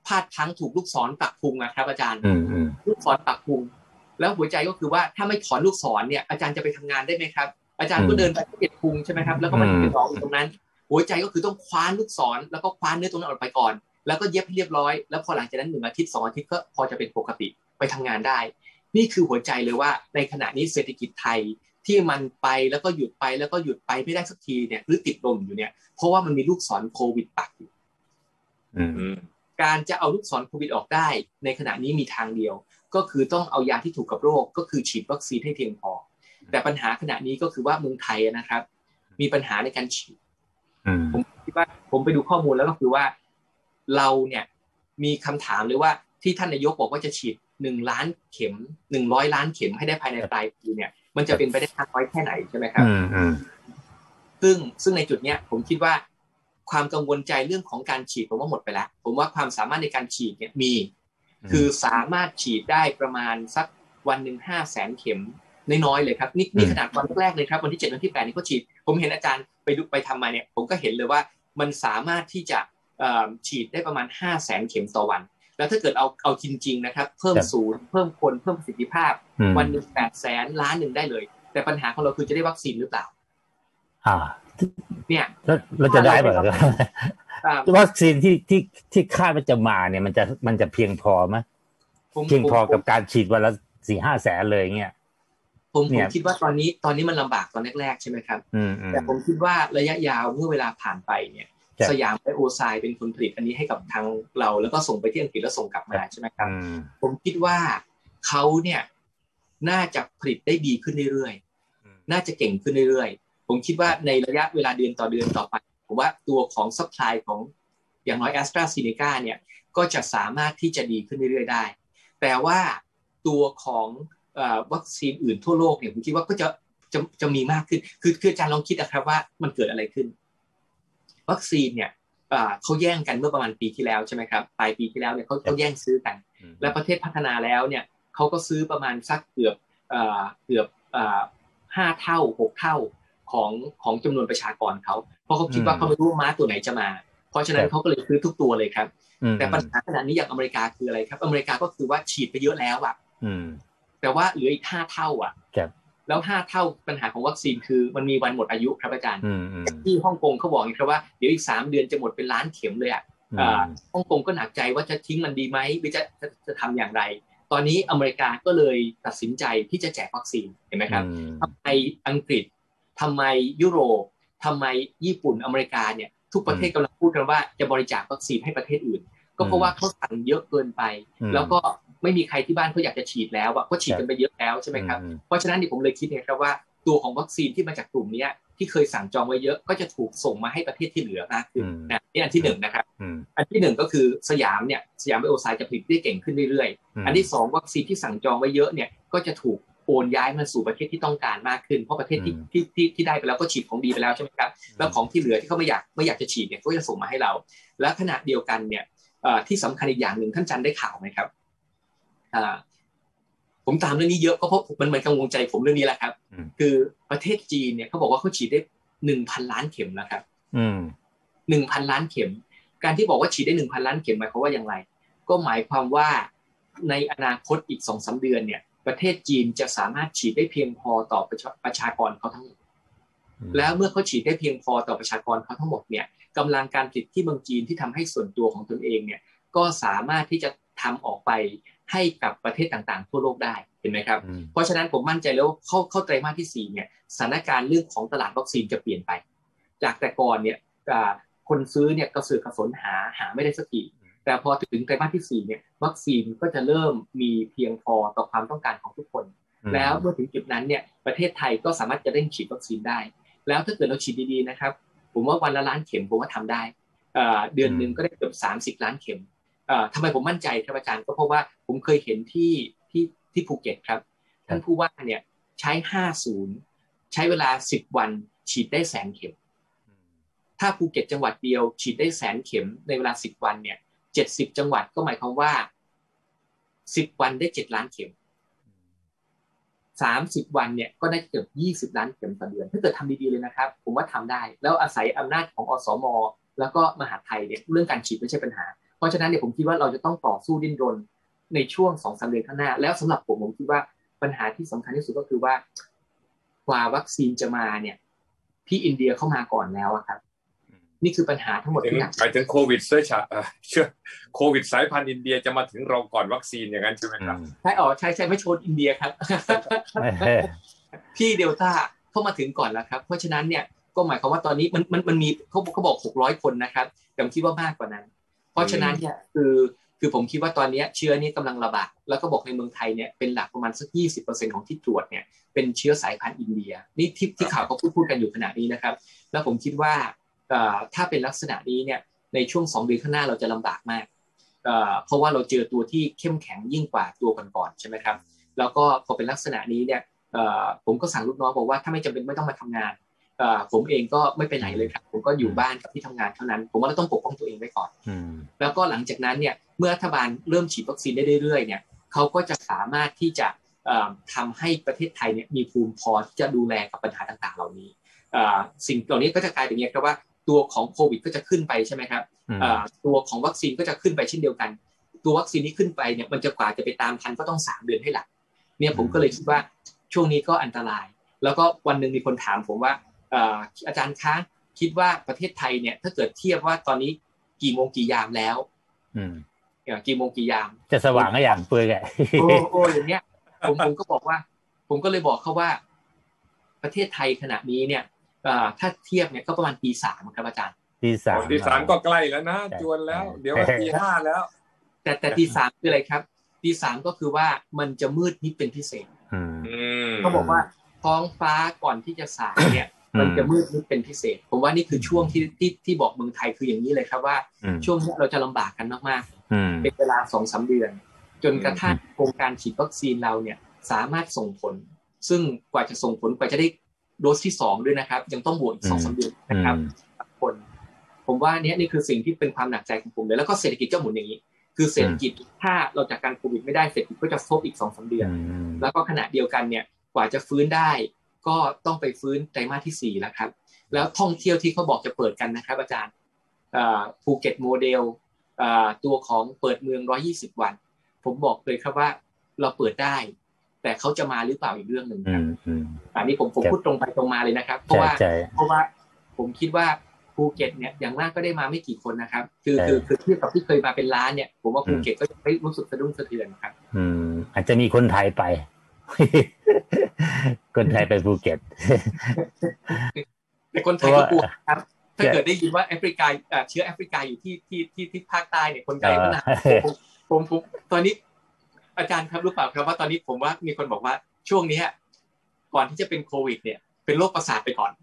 พลาดพลั้งถูกลูกศรปักพุงนะครับอาจารย์อืมอืมลูกศรปักพุงแล้วหัวใจก็คือว่าถ้าไม่ถอนลูกศรเนี่ยอาจารย์จะไปทำงานได้ไหมครับอาจารย์ก็เดินไปเก็บพุงใช่ไหมครับแล้วก็มันเป็นร้องตรงนั้นหัวใจก็คือต้องคว้านลูกศรแล้วก็คว้านเนื้อตรงนั้นออกไปก่อนแล้วก็เย็บให้เรียบร้อยแล้วพอหลังจากนั้นหนึ่งอาทิตย์สองอาทิตย์ก็พอจะเป็นปกติไปทำงานได้นี่คือหัวใจเลยว่าในขณะนี้เศรษฐกิจไทยที่มันไปแล้วก็หยุดไปแล้วก็หยุดไปไม่ได้สักทีเนี่ยหรือติดลมอยู่เนี่ยเพราะว่ามันมีลูกศรโควิดปักอยู่การจะเอาลูกศรโควิดออกได้ในขณะนี้มีทางเดียวก็คือต้องเอายาที่ถูกกับโรคก็คือฉีดวัคซีนให้เพียงพอแต่ปัญหาขณะนี้ก็คือว่าเมืองไทยนะครับมีปัญหาในการฉีดผมคิดว่าผมไปดูข้อมูลแล้วก็คือว่าเราเนี่ยมีคำถามเลยว่าที่ท่านนายกบอกว่าจะฉีดหนึ่งล้านเข็มหนึ่งร้อยล้านเข็มให้ได้ภายในปลายปีเนี่ยมันจะเป็นไปได้มากน้อยแค่ไหนใช่ไหมครับซึ่งซึ่งในจุดเนี้ยผมคิดว่าความกังวลใจเรื่องของการฉีดผมว่าหมดไปแล้วผมว่าความสามารถในการฉีดเนี่ยมีคือสามารถฉีดได้ประมาณสักวันหนึ่งห้าแสนเข็มน้อยๆเลยครับนี่นี่ขนาดวันแรกเลยครับวันที่เจ็ดวันที่แปดนี่ก็ฉีดผมเห็นอาจารย์ไปดูไปทำมาเนี่ยผมก็เห็นเลยว่ามันสามารถที่จะฉีดได้ประมาณห้าแสนเข็มต่อวันแล้วถ้าเกิดเอาเอาจริงๆนะครับเพิ่มศูนย์เพิ่มคนเพิ่มประสิทธิภาพวันหนึ่งแปดแสนล้านหนึ่งได้เลยแต่ปัญหาของเราคือจะได้วัคซีนหรือเปล่าอ่าเนี่ยเราจะได้แบบวัคซีนที่ที่ที่คาดว่าจะมาเนี่ยมันจะมันจะเพียงพอไหมเพียงพอกับการฉีดวันละสี่ห้าแสนเลยเงี้ยผมผมคิดว่าตอนนี้ตอนนี้มันลำบากตอนแรกๆใช่ไหมครับแต่ผมคิดว่าระยะยาวเมื่อเวลาผ่านไปเนี่ยสยามไบโอไซด์เป็นคนผลิตอันนี้ให้กับทางเราแล้วก็ส่งไปที่อังกฤษแล้วส่งกลับมาใช่ไหมครับผมคิดว่าเขาเนี่ยน่าจะผลิตได้ดีขึ้นเรื่อยๆน่าจะเก่งขึ้นเรื่อยๆผมคิดว่าในระยะเวลาเดือนต่อเดือนต่อไปผมว่าตัวของซัพพลายของอย่างน้อย AstraZeneca เนี่ยก็จะสามารถที่จะดีขึ้นเรื่อยๆได้แต่ว่าตัวของวัคซีนอื่นทั่วโลกเนี่ยผมคิดว่าก็จะจะจะมีมากขึ้นคือคืออาจารย์ลองคิดนะครับว่ามันเกิดอะไรขึ้นวัคซีนเนี่ยเขาแย่งกันเมื่อประมาณปีที่แล้วใช่ไหมครับปลายปีที่แล้วเนี่ยเขาเขาแย่งซื้อกันและประเทศพัฒนาแล้วเนี่ยเขาก็ซื้อประมาณสักเกือบเกือบห้าเท่าหกเท่าของของจำนวนประชากรเขาเพราะเขาคิดว่าเขาไม่รู้ม้าตัวไหนจะมาเพราะฉะนั้นเขาก็เลยซื้อทุกตัวเลยครับแต่ปัญหาขณะนี้อย่างอเมริกาคืออะไรครับอเมริกาก็คือว่าฉีดไปเยอะแล้วอ่ะแต่ว่าเหลืออีกห้าเท่าอ่ะแล้วห้าเท่าปัญหาของวัคซีนคือมันมีวันหมดอายุครับอาจารย์ที่ฮ่องกงเขาบอกครับว่าเดี๋ยวอีกสามเดือนจะหมดเป็นล้านเข็มเลยอ่ะฮ่องกงก็หนักใจว่าจะทิ้งมันดีไหมหรือจะจะจะทำอย่างไรตอนนี้อเมริกาก็เลยตัดสินใจที่จะแจกวัคซีนเห็นไหมครับทำไมอังกฤษทำไมยุโรปทำไมญี่ปุ่นอเมริกาเนี่ยทุกประเทศกำลังพูดกันว่าจะบริจาควัคซีนให้ประเทศอื่นก็เพราะว่าเขาสั่งเยอะเกินไปแล้วก็ไม่มีใครที่บ้านเขาอยากจะฉีดแล้วอ่ะก็ฉีดกันไปเยอะแล้วใช่ไหมครับเพราะฉะนั้นนี่ผมเลยคิดนะครับว่าตัวของวัคซีนที่มาจากกลุ่มนี้ที่เคยสั่งจองไว้เยอะก็จะถูกส่งมาให้ประเทศที่เหลือมากขึ้นนะนี่อันที่หนึ่งนะครับอันที่หนึ่งก็คือสยามเนี่ยสยามไบโอไซด์จะผลิตได้เก่งขึ้นเรื่อยๆอันที่สองวัคซีนที่สั่งจองไว้เยอะเนี่ยก็จะถูกโอนย้ายมาสู่ประเทศที่ต้องการมากขึ้นเพราะประเทศที่ที่ที่ที่ได้ไปแล้วก็ฉีดของดีไปแล้วใช่ไหมครับแล้วของที่เหลือที่เขาไม่อยากไม่อยากจะฉีดเนี่ยก็จะส่งมาให้เราและขณะเดียวกันเนี่ยที่สำคัญอีกอย่างหนึ่งท่านจันได้ข่าวไหมครับผมตามเรื่องนี้เยอะก็เพราะมันมันกังวลใจผมเรื่องนี้แหละครับคือประเทศจีนเนี่ยเขาบอกว่าเขาฉีดได้หนึ่งพันล้านเข็มแล้วครับหนึ่งพันล้านเข็มการที่บอกว่าฉีดได้หนึ่งพันล้านเข็มหมายความว่าอย่างไรก็หมายความว่าในอนาคตอีก สองถึงสาม เดือนเนี่ยประเทศจีนจะสามารถฉีดได้เพียงพอต่อประชากรเขาทั้งหมดแล้วเมื่อเขาฉีดได้เพียงพอต่อประชากรเขาทั้งหมดเนี่ยกำลังการผลิตที่เมืองจีนที่ทำให้ส่วนตัวของตนเองเนี่ยก็สามารถที่จะทำออกไปให้กับประเทศต่างๆทั่วโลกได้เห็นไหมครับเพราะฉะนั้นผมมั่นใจแล้วเข้าเข้าไตรมาสที่สี่เนี่ยสถานการณ์เรื่องของตลาดวัคซีนจะเปลี่ยนไปจากแต่ก่อนเนี่ยคนซื้อเนี่ยกระเสือกกระสนหาหาไม่ได้สักทีแต่พอถึงไตรมาสที่สี่เนี่ยวัคซีนก็จะเริ่มมีเพียงพอต่อความต้องการของทุกคนแล้วเมื่อถึงจุดนั้นเนี่ยประเทศไทยก็สามารถจะเร่งฉีดวัคซีนได้แล้วถ้าเกิดเราฉีดดีๆนะครับผมว่าวันละล้านเข็มผมว่าทำได้เดือนนึงก็ได้เกือบสามสิบล้านเข็มทำไมผมมั่นใจครับอาจารย์ก็เพราะว่าผมเคยเห็นที่ที่ที่ภูเก็ตครับท่านผู้ว่าเนี่ยใช้ห้าสิบใช้เวลาสิบวันฉีดได้แสนเข็มถ้าภูเก็ตจังหวัดเดียวฉีดได้แสนเข็มในเวลาสิบวันเนี่ยเจ็ดสิบจังหวัดก็หมายความว่าสิบวันได้เจ็ดล้านเข็มสามสิบวันเนี่ยก็ได้เกือบยี่สิบล้านเข็มต่อเดือนถ้าเกิดทำดีๆเลยนะครับผมว่าทำได้แล้วอาศัยอำนาจของอสมแล้วก็มหาดไทยเนี่ยเรื่องการฉีดไม่ใช่ปัญหาเพราะฉะนั้นเนี่ยผมคิดว่าเราจะต้องต่อสู้ดิ้นรนในช่วง สองถึงสาม เดือนข้างหน้าแล้วสำหรับผมผมคิดว่าปัญหาที่สำคัญที่สุดก็คือว่ากว่าวัคซีนจะมาเนี่ยที่อินเดียเข้ามาก่อนแล้วครับนี่คือปัญหาทั้งหมดที่หมายถึงโควิดเชื้อชาเชื้อโควิดสายพันธุ์อินเดียจะมาถึงเราก่อนวัคซีนอย่างนั้นใช่ไหมครับใช่อ๋อใช่ใช่ไม่โชนอินเดียครับพี่เดลต้าเข้ามาถึงก่อนแล้วครับเพราะฉะนั้นเนี่ยก็หมายความว่าตอนนี้มันมันมันมีเขาเขาบอกหกร้อยคนนะครับแต่ผมคิดว่ามากกว่านั้นเพราะฉะนั้นเนี่ยคือคือผมคิดว่าตอนนี้เชื้อนี้กำลังระบาดแล้วก็บอกในเมืองไทยเนี่ยเป็นหลักประมาณสัก ยี่สิบเปอร์เซ็นต์ ของที่ตรวจเนี่ยเป็นเชื้อสายพันธุ์อินเดียนี่ที่ที่ข่าวเขาพูดพูดกันอยู่ขณะนี้นะครับแล้วผมคิดว่าถ้าเป็นลักษณะนี้เนี่ยในช่วงสองเดือนข้างหน้าเราจะลำบากมากเพราะว่าเราเจอตัวที่เข้มแข็งยิ่งกว่าตัวก่อนๆใช่ไหมครับแล้วก็พอเป็นลักษณะนี้เนี่ยผมก็สั่งลูกน้องบอกว่าถ้าไม่จำเป็นไม่ต้องมาทำงานผมเองก็ไม่ไปไหนเลยครับผมก็อยู่บ้านกับที่ทำงานเท่านั้นผมว่าเราต้องปกป้องตัวเองไว้ก่อนแล้วก็หลังจากนั้นเนี่ยเมื่อรัฐบาลเริ่มฉีดวัคซีนได้เรื่อยๆเนี่ยเขาก็จะสามารถที่จะทำให้ประเทศไทยเนี่ยมีภูมิพอที่จะดูแลกับปัญหาต่างๆเหล่านี้สิ่งเหล่านี้ก็จะกลายเป็นอย่างนี้ครับว่าตัวของโควิดก็จะขึ้นไปใช่ไหมครับตัวของวัคซีนก็จะขึ้นไปเช่นเดียวกันตัววัคซีนที่ขึ้นไปเนี่ยมันจะกว่าจะไปตามทันก็ต้องสามเดือนให้หลังเนี่ยผมก็เลยคิดว่าช่วงนี้ก็อันตรายแล้วก็วันนึงมีคนถามผมว่าอาจารย์คะคิดว่าประเทศไทยเนี่ยถ้าเกิดเทียบว่าตอนนี้กี่โมงกี่ยามแล้วกี่โมงกี่ยามจะสว่างก็อย่างเปื่อยแกโอ้โอ้อย่างเงี้ยผมผมก็บอกว่าผมก็เลยบอกเขาว่าประเทศไทยขณะนี้เนี่ยถ้าเทียบเนี่ยก็ประมาณตีสามครับอาจารย์ตีสามตีสามก็ใกล้แล้วนะจวนแล้วเดี๋ยวตีห้าแล้วแต่แต่ตีสามคืออะไรครับตีสามก็คือว่ามันจะมืดนิดเป็นพิเศษเขาบอกว่าท้องฟ้าก่อนที่จะสายเนี่ยมันจะมืดนิดเป็นพิเศษผมว่านี่คือช่วงที่ที่ที่บอกเมืองไทยคืออย่างนี้เลยครับว่าช่วงนี้เราจะลำบากกันมากๆเป็นเวลา สองถึงสาม เดือนจนกระทั่งโครงการฉีดวัคซีนเราเนี่ยสามารถส่งผลซึ่งกว่าจะส่งผลกว่าจะได้โดสที่สองด้วยนะครับยังต้องบวกอีก สองถึงสาม เดือนนะครับคนผมว่านี้นี่คือสิ่งที่เป็นความหนักใจของผมเลยแล้วก็เศรษฐกิจก็หมุนอย่างนี้คือเศรษฐกิจถ้าเราจากการโควิดไม่ได้เศรษฐกิจก็จะซบอีก สองถึงสาม เดือนแล้วก็ขณะเดียวกันเนี่ยกว่าจะฟื้นได้ก็ต้องไปฟื้นไตรมาสที่สี่แล้วครับแล้วท่องเที่ยวที่เขาบอกจะเปิดกันนะครับอาจารย์ภูเก็ตโมเดลตัวของเปิดเมืองหนึ่งร้อยยี่สิบวันผมบอกเลยครับว่าเราเปิดได้แต่เขาจะมาหรือเปล่าอีกเรื่องนึงครับอันนี้ผมผมพูดตรงไปตรงมาเลยนะครับเพราะว่าเพราะว่าผมคิดว่าภูเก็ตเนี่ยอย่างมากก็ได้มาไม่กี่คนนะครับคือคือคือเทียบกับที่เคยมาเป็นล้านเนี่ยผมว่าภูเก็ตก็จะไม่รู้สึกสะดุ้งสะเทือนครับอืมอาจจะมีคนไทยไปคนไทยไปภูเก็ตแต่คนไทยก็กลัวครับถ้าเกิดได้ยินว่าแอฟริกาเชื้อแอฟริกาอยู่ที่ที่ที่ที่ภาคใต้เนี่ยคนไทยก็น่าผมผมตอนนี้อาจารย์ครับรู้เปล่าครับว่าตอนนี้ผมว่ามีคนบอกว่าช่วงนี้ก่อนที่จะเป็นโควิดเนี่ยเป็นโรคประสาทไปก่อน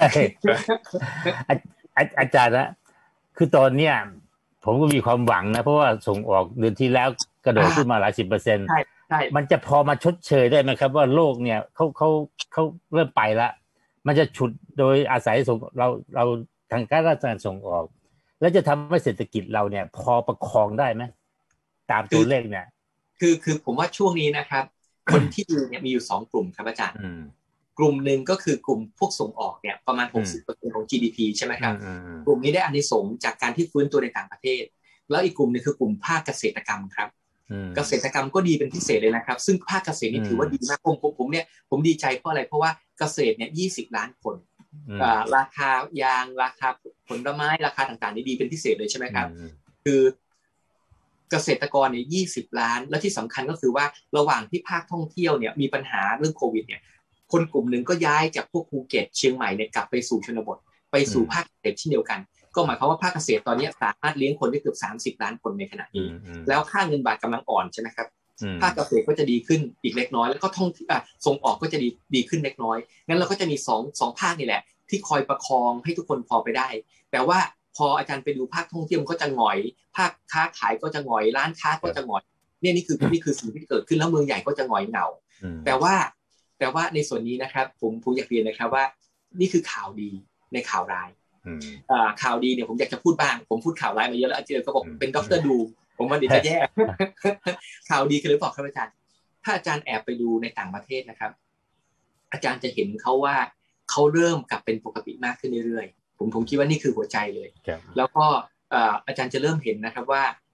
อาจารย์นะคือตอนเนี้ยผมก็มีความหวังนะเพราะว่าส่งออกเดือนที่แล้วกระโดดขึ้นมาหลายสิบเปอร์เซ็นต์มันจะพอมาชดเชยได้ไหมครับว่าโลกเนี่ยเขาเขาเขาเริ่มไปละมันจะฉุดโดยอาศัยส่งเราเราทางการราชการส่งออกแล้วจะทำให้เศรษฐกิจเราเนี่ยพอประคองได้ไหมตามตัวเลขเนี่ยคือคือผมว่าช่วงนี้นะครับคนที่ดูเนี่ยมีอยู่สองกลุ่มครับอาจารย์กลุ่มหนึ่งก็คือกลุ่มพวกส่งออกเนี่ยประมาณ หกสิบเปอร์เซ็นต์ ของ จี ดี พี ใช่ไหมครับกลุ่มนี้ได้อานิสงส์จากการที่ฟื้นตัวในต่างประเทศแล้วอีกกลุ่มนึงคือกลุ่มภาคเกษตรกรรมครับเกษตรกรรมก็ดีเป็นพิเศษเลยนะครับซึ่งภาคเกษตรนี่ถือว่าดีมากผมผมผมเนี่ยผมดีใจเพราะอะไรเพราะว่าเกษตรเนี่ยยี่สิบล้านคนราคายางราคาผลไม้ราคาต่างๆนี่ดีเป็นพิเศษเลยใช่ไหมครับคือเกษตรกรเนี่ยยี่สิบล้านและที่สำคัญก็คือว่าระหว่างที่ภาคท่องเที่ยวเนี่ยมีปัญหาเรื่องโควิดเนี่ยคนกลุ่มหนึ่งก็ย้ายจากพวกภูเก็ตเชียงใหม่เนี่ยกลับไปสู่ชนบทไปสู่ภาคเกษตรเช่นเดียวกันก็หมายความว่าภาคเกษตรตอนนี้สามารถเลี้ยงคนได้เกือบสามสิบล้านคนในขณะนี้แล้วค่าเงินบาทกำลังอ่อนใช่ไหมครับภาคเกษตรก็จะดีขึ้นอีกเล็กน้อยแล้วก็ท่องอ่ะส่งออกก็จะดีดีขึ้นเล็กน้อยงั้นเราก็จะมีสองสองภาคนี่แหละที่คอยประคองให้ทุกคนพอไปได้แต่ว่าพออาจารย์ไปดูภาคท่องเที่ยวมันก็จะหงอยภาคค้าขายก็จะหงอยร้านค้าก็จะหงอยเนี่ยนี่คือนี่คือสิ่งที่เกิดขึ้นแล้วเมืองใหญ่ก็จะหงอยเหงาแต่ว่าแต่ว่าในส่วนนี้นะครับผมผมอยากเรียนนะครับว่านี่คือข่าวดีในข่าวร้ายข่าวดีเนี่ยผมอยากจะพูดบ้างผมพูดข่าวร้ายมาเยอะแล้วอาจารย์ก็บอกเป็นด็อกเตอร์ดูผมว่าเดี๋ยวจะแย่ข่าวดีคือหรือเปล่าครับอาจารย์ถ้าอาจารย์แอบไปดูในต่างประเทศนะครับอาจารย์จะเห็นเขาว่าเขาเริ่มกลับเป็นปกติมากขึ้นเรื่อยๆผมผมคิดว่านี่คือหัวใจเลยแล้วก็อาจารย์จะเริ่มเห็นนะครับว่า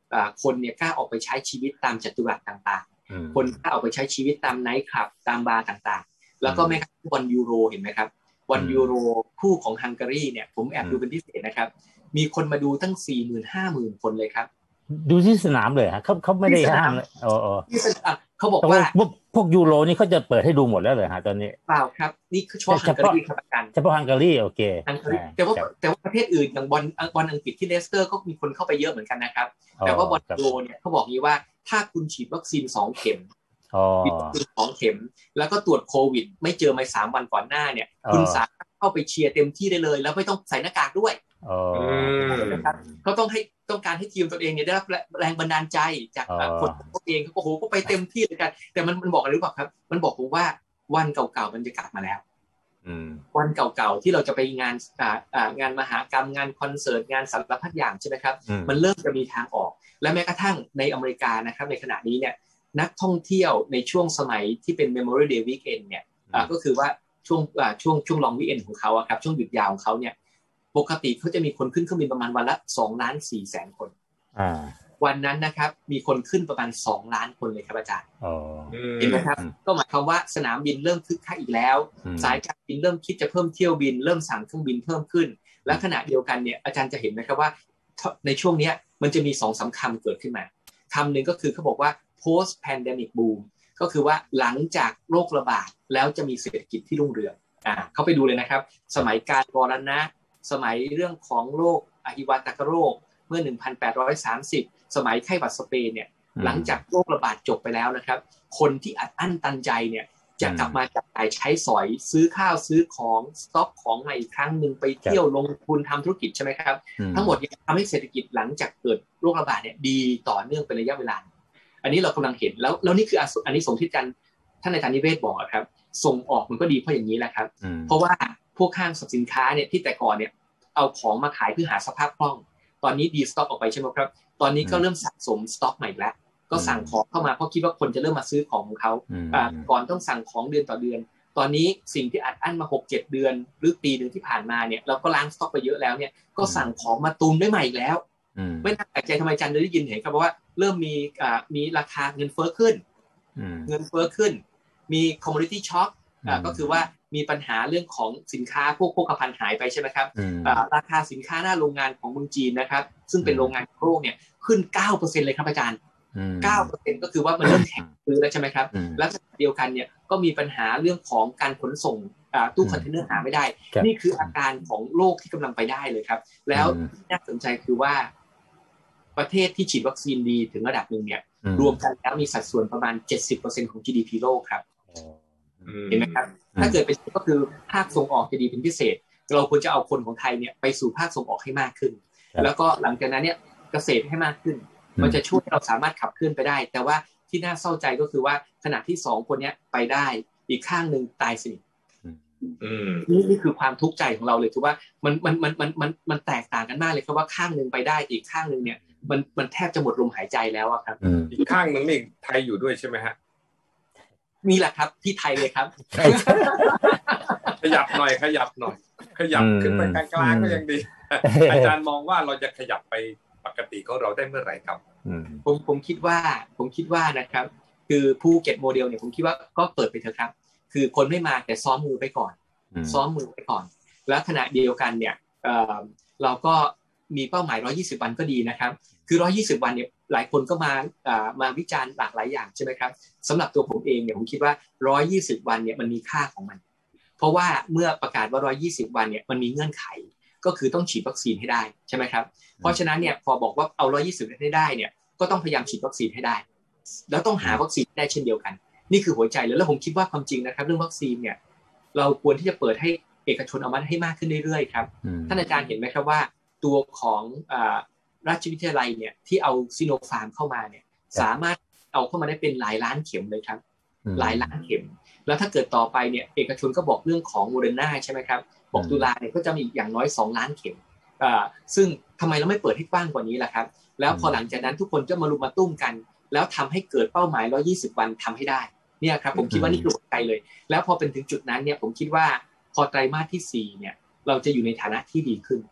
คนเนี่ยกล้าออกไปใช้ชีวิตตามจัตุรัสต่างๆคนกล้าออกไปใช้ชีวิตตามไนท์คลับตามบาร์ต่างๆแล้วก็แม้กระทั่งบอลยูโรเห็นไหมครับบอลยูโรคู่ของฮังการีเนี่ยผมแอบดูเป็นพิเศษนะครับมีคนมาดูตั้ง สี่หมื่น ห้าหมื่น คนเลยครับดูที่สนามเลยฮะเขาเขาไม่ได้ห้ามเลยอ๋อๆเขาบอกว่าพวกยูโรนี่เขาจะเปิดให้ดูหมดแล้วเลยฮะตอนนี้เปล่าครับนี่คือเฉพาะฮังการีครับกันเฉพาะฮังการีโอเคแต่ว่าแต่ว่าประเทศอื่นอย่างบอลบอลอังกฤษที่เลสเตอร์ก็มีคนเข้าไปเยอะเหมือนกันนะครับแต่ว่าบอลยูโรเนี่ยเขาบอกงี้ว่าถ้าคุณฉีดวัคซีนสองเข็มฉีดวัคซีนสองเข็มแล้วก็ตรวจโควิดไม่เจอมาสามวันก่อนหน้าเนี่ยคุณสามารถเข้าไปเชียร์เต็มที่ได้เลยแล้วไม่ต้องใส่หน้ากากด้วยนะครับเขาต้องให้ต้องการให้ทีมตัวเองเนี่ยได้รับแรงบันดาลใจจากคนตัวเองเขาโอ้โหก็ไปเต็มที่เลยกันแต่มันมันบอกอะไรรู้ป่ะครับมันบอกผมว่าวันเก่าๆมันจะกลับมาแล้ววันเก่าๆที่เราจะไปงานงานมหกรรมงานคอนเสิร์ตงานสารพัดอย่างใช่ไหมครับมันเริ่มจะมีทางออกและแม้กระทั่งในอเมริกานะครับในขณะนี้เนี่ยนักท่องเที่ยวในช่วงสมัยที่เป็น Memorial Day Weekend เนี่ยก็คือว่าช่วงช่วงช่วง Long Weekend ของเขาครับช่วงหยุดยาวของเขาเนี่ยปกติเขาจะมีคนขึ้นเครื่องบินประมาณวันละสองล้านสี่แสนคนวันนั้นนะครับมีคนขึ้นประมาณสองล้านคนเลยครับอาจารย์เห็นไหมครับก็หมายความว่าสนามบินเริ่มคึกคักอีกแล้วสายการบินเริ่มคิดจะเพิ่มเที่ยวบินเริ่มสั่งเครื่องบินเพิ่มขึ้นและขณะเดียวกันเนี่ยอาจารย์จะเห็นนะครับว่าในช่วงนี้มันจะมีสองสามคำเกิดขึ้นมาคำหนึ่งก็คือเขาบอกว่า post pandemic boom ก็คือว่าหลังจากโรคระบาดแล้วจะมีเศรษฐกิจที่รุ่งเรืองอ่าเขาไปดูเลยนะครับสมัยการมรณะสมัยเรื่องของโรคอหิวาตกโรคเมื่อหนึ่งพันแปดร้อยสามสิบสมัยไข้หวัดสเปนเนี่ยหลังจากโรคระบาดจบไปแล้วนะครับคนที่อัดอั้นตันใจเนี่ยจะกลับมาจับจ่ายใช้สอยซื้อข้าวซื้อของสต็อกของใหม่อีกครั้งนึงไปเที่ยวลงทุนทำธุรกิจใช่ไหมครับทั้งหมดทำให้เศรษฐกิจหลังจากเกิดโรคระบาดเนี่ยดีต่อเนื่องเป็นระยะเวลาอันนี้เรากำลังเห็นแล้วแล้วนี่คืออันนี้ส่งที่กันท่านอาจารย์นิเวศบอกครับส่งออกมันก็ดีเพราะอย่างนี้แหละครับเพราะว่าพวกห้างสรรพสินค้าเนี่ยที่แต่ก่อนเนี่ยเอาของมาขายเพื่อหาสภาพคล่องตอนนี้ดีสต็อกออกไปใช่ไหมครับตอนนี้ก็เริ่มสะสมสต็อกใหม่แล้วก็สั่งของเข้ามาเพราะคิดว่าคนจะเริ่มมาซื้อของของเขาก่อนต้องสั่งของเดือนต่อเดือนตอนนี้สิ่งที่อัดอั้นมา หกเจ็ด เดือนหรือปีนึงที่ผ่านมาเนี่ยเราก็ล้างสต็อกไปเยอะแล้วเนี่ยก็สั่งของมาตุนได้ใหม่อีกแล้วไม่น่าแปลกใจทำไมจันได้ยินเห็นครับเพราะว่าเริ่มมีมีราคาเงินเฟ้อขึ้นเงินเฟ้อขึ้นมี commodity shock ก็คือว่ามีปัญหาเรื่องของสินค้าพวกโภคภัณฑ์หายไปใช่ไหมครับราคาสินค้าหน้าโรงงานของเมืองจีนนะครับซึ่งเป็นโรงงานโลกเนี่ยขึ้น เก้าเปอร์เซ็นต์ เลยครับอาจารย์ เก้าเปอร์เซ็นต์ ก็คือว่ามันเริ่มแข็งซื้อแล้วใช่ไหมครับแล้วเดียวกันเนี่ยก็มีปัญหาเรื่องของการขนส่งตู้คอนเทนเนอร์หาไม่ได้นี่คืออาการของโลกที่กำลังไปได้เลยครับแล้วน่าสนใจคือว่าประเทศที่ฉีดวัคซีนดีถึงระดับนึงเนี่ยรวมกันแล้วมีสัดส่วนประมาณ เจ็ดสิบเปอร์เซ็นต์ ของ จี ดี พี โลกครับเห็นไหมครับถ้าเกิดเป็นก็คือภาคส่งออกจะดีเป็นพิเศษเราควรจะเอาคนของไทยเนี่ยไปสู่ภาคส่งออกให้มากขึ้นแล้วก็หลังจากนั้นเนี่ยเกษตรให้มากขึ้นมันจะช่วยให้เราสามารถขับเคลื่อนไปได้แต่ว่าที่น่าเศร้าใจก็คือว่าขณะที่สองคนนี้ไปได้อีกข้างนึงตายสนิทนี่นี่คือความทุกข์ใจของเราเลยคือว่ามันมันมันมันมันมันแตกต่างกันมากเลยครับว่าข้างนึงไปได้อีกข้างนึงเนี่ยมันมันแทบจะหมดลมหายใจแล้วอะครับอีกข้างนึงนี่ไทยอยู่ด้วยใช่ไหมฮะนี่แหละครับที่ไทยเลยครับขยับหน่อยขยับหน่อยขยับขึ้นไปกลางๆก็ยังดีอาจารย์มองว่าเราจะขยับไปปกติของเราได้เมื่อไหร่ครับผมผมคิดว่าผมคิดว่านะครับคือภูเก็ตโมเดลเนี่ยผมคิดว่าก็เปิดไปเถอะครับคือคนไม่มาแต่ซ้อมมือไปก่อนซ้อมมือไปก่อนแล้วขณะเดียวกันเนี่ยเอ่อเราก็มีเป้าหมายหนึ่งร้อยยี่สิบวันก็ดีนะครับคือหนึ่งร้อยยี่สิบวันเนี่ยหลายคนก็มาอ่ามาวิจารณ์หลากหลายอย่างใช่ไหมครับสำหรับตัวผมเองเนี่ยผมคิดว่าหนึ่งร้อยยี่สิบวันเนี่ยมันมีค่าของมันเพราะว่าเมื่อประกาศว่าหนึ่งร้อยยี่สิบวันเนี่ยมันมีเงื่อนไขก็คือต้องฉีดวัคซีนให้ได้ใช่ไหมครับเพราะฉะนั้นเนี่ยพอบอกว่าเอาหนึ่งร้อยยี่สิบให้ได้เนี่ยก็ต้องพยายามฉีดวัคซีนให้ได้แล้วต้องหาวัคซีนได้เช่นเดียวกันนี่คือหัวใจเลยแล้วผมคิดว่าความจริงนะครับเรื่องวัคซีนเนี่ยเราควรที่จะเปิดให้เอกชนเอามาให้มากขึ้นเรื่อยๆครับท่านอาจารย์เห็นไหมครับว่าตัวของราชวิทยาลัยเนี่ยที่เอาซิโนฟาร์มเข้ามาเนี่ยสามารถเอาเข้ามาได้เป็นหลายล้านเข็มเลยครับหลายล้านเข็มแล้วถ้าเกิดต่อไปเนี่ยเอกชนก็บอกเรื่องของโมเดอร์นาใช่ไหมครับบอกตุลาเนี่ยก็จะมีอย่างน้อยสองล้านเข็มซึ่งทำไมเราไม่เปิดให้กว้างกว่านี้ล่ะครับแล้วพอหลังจากนั้นทุกคนจะมารุมมาตุ้มกันแล้วทำให้เกิดเป้าหมายหนึ่งร้อยยี่สิบวันทำให้ได้เนี่ยครับผมคิดว่านี่คือหัวใจเลยแล้วพอเป็นถึงจุดนั้นเนี่ยผมคิดว่าพอไตรมาสที่สี่เนี่ยเราจะอยู่ในฐานะที่ดีขึ้น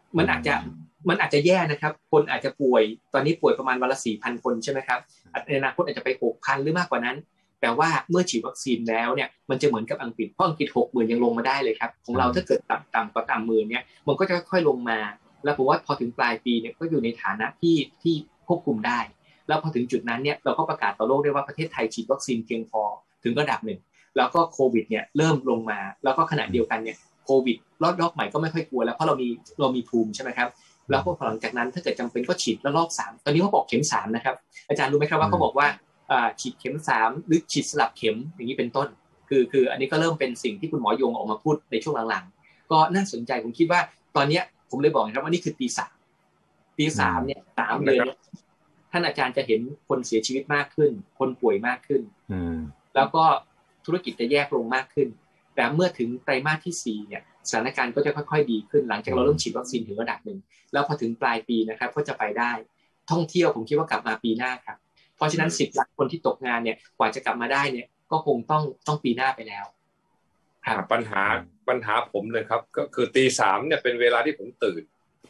มันอาจจะมันอาจจะแย่นะครับคนอาจจะป่วยตอนนี้ป่วยประมาณวันละ สี่พัน คนใช่ไหมครับในอนาคตอาจจะไป หกพัน หรือมากกว่านั้นแต่ว่าเมื่อฉีดวัคซีนแล้วเนี่ยมันจะเหมือนกับอังกฤษเพราะอังกฤษ หกหมื่น ยังลงมาได้เลยครับของเราถ้าเกิดต่ำต่ำกว่าต่ำหมื่นเนี่ยมันก็จะค่อยๆลงมาแล้วผมว่าพอถึงปลายปีเนี่ยก็อยู่ในฐานะที่ที่ควบคุมได้แล้วพอถึงจุดนั้นเนี่ยเราก็ประกาศต่อโลกได้ว่าประเทศไทยฉีดวัคซีนเพียงพอถึงระดับหนึ่งแล้วก็โควิดเนี่ยเริ่มลงมาแล้วก็ขณะเดียวกันเนี่ยโควิดรอบรอบใหม่ก็ไม่ค่อยกลัวแล้วเพราะเรามีเรามีภูมิใช่ไหมครับแล้วก็หลังจากนั้นถ้าเกิดจำเป็นก็ฉีดระลอกสามตอนนี้เขาบอกเข็มสามนะครับอาจารย์รู้ไหมครับว่าเขาบอกว่าฉีดเข็มสามหรือฉีดสลับเข็มอย่างนี้เป็นต้นคือคืออันนี้ก็เริ่มเป็นสิ่งที่คุณหมอยงออกมาพูดในช่วงหลังๆก็น่าสนใจผมคิดว่าตอนนี้ผมเลยบอกนะครับว่านี่คือปีสามปีสามเนี่ยสามเดือนท่านอาจารย์จะเห็นคนเสียชีวิตมากขึ้นคนป่วยมากขึ้นแล้วก็ธุรกิจจะแยกลงมากขึ้นแต่เมื่อถึงไตรมาสที่สี่เนี่ยสถานการณ์ก็จะค่อยๆดีขึ้นหลังจากเราเริ่มฉีดวัคซีนถึงระดับหนึ่งแล้วพอถึงปลายปีนะครับก็จะไปได้ท่องเที่ยวผมคิดว่ากลับมาปีหน้าครับเพราะฉะนั้นสิบล้านคนที่ตกงานเนี่ยกว่าจะกลับมาได้เนี่ยก็คงต้องต้องปีหน้าไปแล้วครับปัญหาปัญหาผมเลยครับก็คือตีสามเนี่ยเป็นเวลาที่ผมตื่น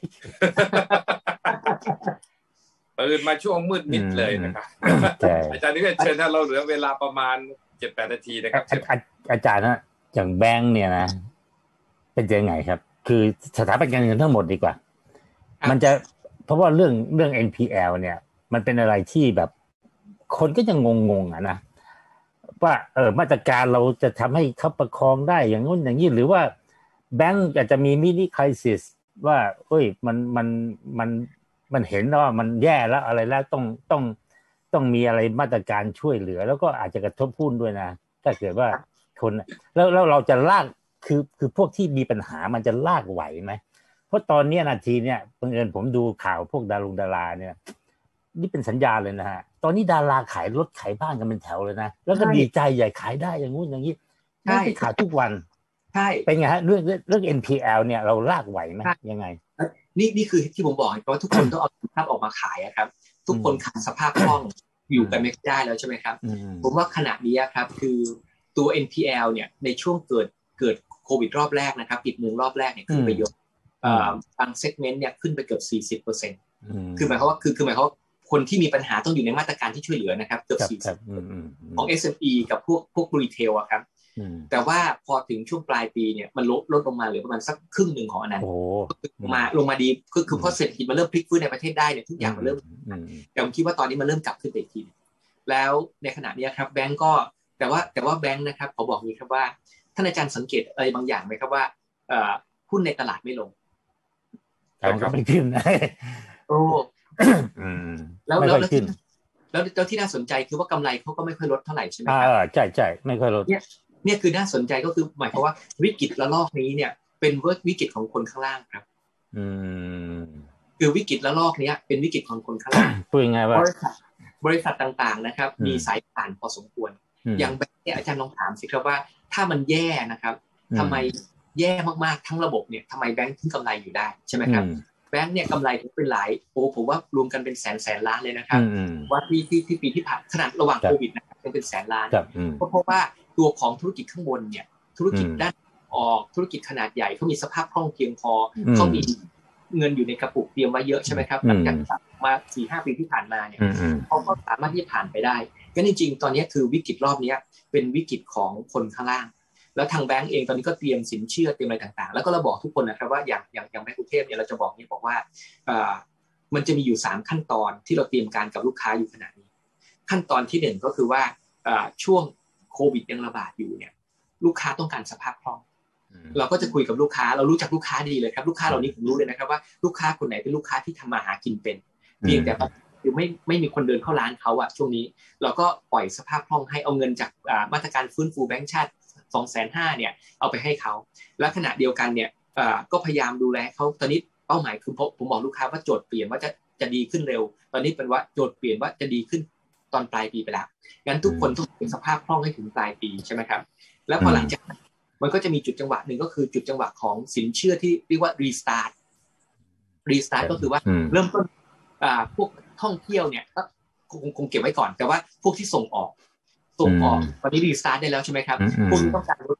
ตื่นมาช่วงมืดมิดเลยนะครับอาจารย์นี่เชิญถ้าเราเหลือเวลาประมาณ เจ็ดแปด นาทีนะครับอาจารย์นะอย่างแบงค์เนี่ยนะเป็นยังไงครับคือสถาบันการเงินทั้งหมดดีกว่ามันจะเพราะว่าเรื่องเรื่อง เอ็น พี แอล เนี่ยมันเป็นอะไรที่แบบคนก็ยังงงๆอ่ะนะว่าเออมาตรการเราจะทำให้เขาประคองได้อย่างนู้นอย่างนี้หรือว่าแบงก์อาจจะมีมินิไครซิสว่าเอ้ยมันมันมันมันเห็นว่ามันแย่แล้วอะไรแล้วต้องต้องต้องมีอะไรมาตรการช่วยเหลือแล้วก็อาจจะกระทบหุ้นด้วยนะถ้าเกิดว่าคนแล้วแล้วเราจะลากคือคือพวกที่มีปัญหามันจะลากไหวไหมเพราะตอนนี้นาทีเนี่ยบังเอิญผมดูข่าวพวกดารุงดาราเนี่ยนี่เป็นสัญญาเลยนะฮะตอนนี้ดาราขายรถขายบ้านกันเป็นแถวเลยนะแล้วก็ดีใจใหญ่ขายได้อย่างงู้นอย่างนี้ใช่ขายทุกวันใช่เป็นไงฮะเรื่องเรื่อง เอ็น พี แอล เนี่ยเราลากไหวไหมยังไงนี่นี่คือที่ผมบอกเพราะว่าทุกคนต้องเอาสภาพออกมาขายครับทุกคนขาดสภาพคล่องอยู่กันไม่ได้แล้วใช่ไหมครับผมว่าขณะนี้ครับคือตัว เอ็น พี แอล เนี่ยในช่วงเกิดเกิดโควิดรอบแรกนะครับปิดเมืองรอบแรกเนี่ยขึ้นไปเยอะบางเซกเมนต์เนี่ยขึ้นไปเกือบ สี่สิบเปอร์เซ็นต์ คือหมายความว่าคือคือหมายความว่าคนที่มีปัญหาต้องอยู่ในมาตรการที่ช่วยเหลือนะครับเกือบสี่สิบของ เอส เอ็ม อี กับพวกพวกรีเทลอะครับแต่ว่าพอถึงช่วงปลายปีเนี่ยมันลดลดลงมาเหลือประมาณสักครึ่งนึงของอันนั้นมาลงมาดีคือคือพอเศรษฐกิจมันเริ่มพลิกฟื้นในประเทศได้เนี่ยทุกอย่างมันเริ่มแต่ผมคิดว่าตอนนี้มันเริ่มกลับขึ้นไปอีกทีแล้วในขณะนี้ครับแบงก์ก็แต่ว่าแต่ว่าแบงก์นะครับขอบอกนี้ครับว่าท่านอาจารย์สังเกตอะไรบางอย่างไหมครับว่าหุ้นในตลาดไม่ลงแต่มันก็ไม่ขึ้นโอ้แล้วแล้วแล้วแล้วที่น่าสนใจคือว่ากำไรเขาก็ไม่ค่อยลดเท่าไหร่ใช่ไหมครับอ่าใช่ใช่ไม่ค่อยลดเนี่ยเนี่ยคือน่าสนใจก็คือหมายความว่าวิกฤตระลอกนี้เนี่ยเป็นวิกฤตของคนข้างล่างครับอืมคือวิกฤตระลอกนี้เป็นวิกฤตของคนข้างล่างพูดยังไงว่าบริษัทบริษัทต่างๆนะครับมีสายผ่านพอสมควรอย่างแบงค์เนี่ยอาจารย์ลองถามสิครับว่าถ้ามันแย่นะครับทำไมแย่มากๆทั้งระบบเนี่ยทำไมแบงค์ถึงกำไรอยู่ได้ใช่ไหมครับแบงค์เนี่ยกำไรเป็นหลายโอ้ผมว่ารวมกันเป็นแสนแสนล้านเลยนะครับว่าที่ที่ที่ปีที่ผ่านขนาดระหว่างโควิดนะครับเป็นแสนล้านเพราะเพราะว่าตัวของธุรกิจข้างบนเนี่ยธุรกิจด้านออกธุรกิจขนาดใหญ่เขามีสภาพคล่องเพียงพอเขามีเงินอยู่ในกระปุกเตรียมไว้เยอะใช่ไหมครับหลังจากมา สี่ห้า ปีที่ผ่านมาเนี่ยเขาก็สามารถที่จะผ่านไปได้ก็จริงๆตอนนี้คือวิกฤตรอบนี้เป็นวิกฤตของคนข้างล่างแล้วทางแบงก์เองตอนนี้ก็เตรียมสินเชื่อเตรียมอะไรต่างๆแล้วก็เราบอกทุกคนนะครับว่าอย่างอย่างอย่างแบงก์กรุงเทพเนี่ยเราจะบอกนี่บอกว่ามันจะมีอยู่สามขั้นตอนที่เราเตรียมการกับลูกค้าอยู่ขณะนี้ขั้นตอนที่หนึ่งก็คือว่าช่วงโควิดยังระบาดอยู่เนี่ยลูกค้าต้องการสภาพคล่องเราก็จะคุยกับลูกค้าเรารู้จักลูกค้าดีเลยครับลูกค้าเหล่านี้ผมรู้เลยนะครับว่าลูกค้าคนไหนเป็นลูกค้าที่ทำมาหากินเป็นเพียงแต่คือไม่ไม่มีคนเดินเข้าร้านเขาอะช่วงนี้เราก็ปล่อยสภาพคล่องให้เอาเงินจากมาตรการฟื้นฟูแบงก์ชาติสองแสนห้าเนี่ยเอาไปให้เขาและขณะเดียวกันเนี่ยก็พยายามดูแลเขาตอนนี้เป้าหมายคือผมบอกลูกค้าว่าโจทย์เปลี่ยนว่าจะจะดีขึ้นเร็วตอนนี้เป็นว่าโจทย์เปลี่ยนว่าจะดีขึ้นตอนปลายปีไปแล้วงั้นทุกคนต้องเป็นสภาพคล่องให้ถึงปลายปีใช่ไหมครับแล้วพอหลังจากนั้นมันก็จะมีจุดจังหวะหนึ่งก็คือจุดจังหวะของสินเชื่อที่เรียกว่า restart restart ก็คือว่าเริ่มต้นพวกท่องเที่ยวเนี่ยก็คงคงเก็บไว้ก่อนแต่ว่าพวกที่ส่งออกส่งออกตอนนี้รีสตาร์ทได้แล้วใช่ไหมครับพวกที่ต้องการ working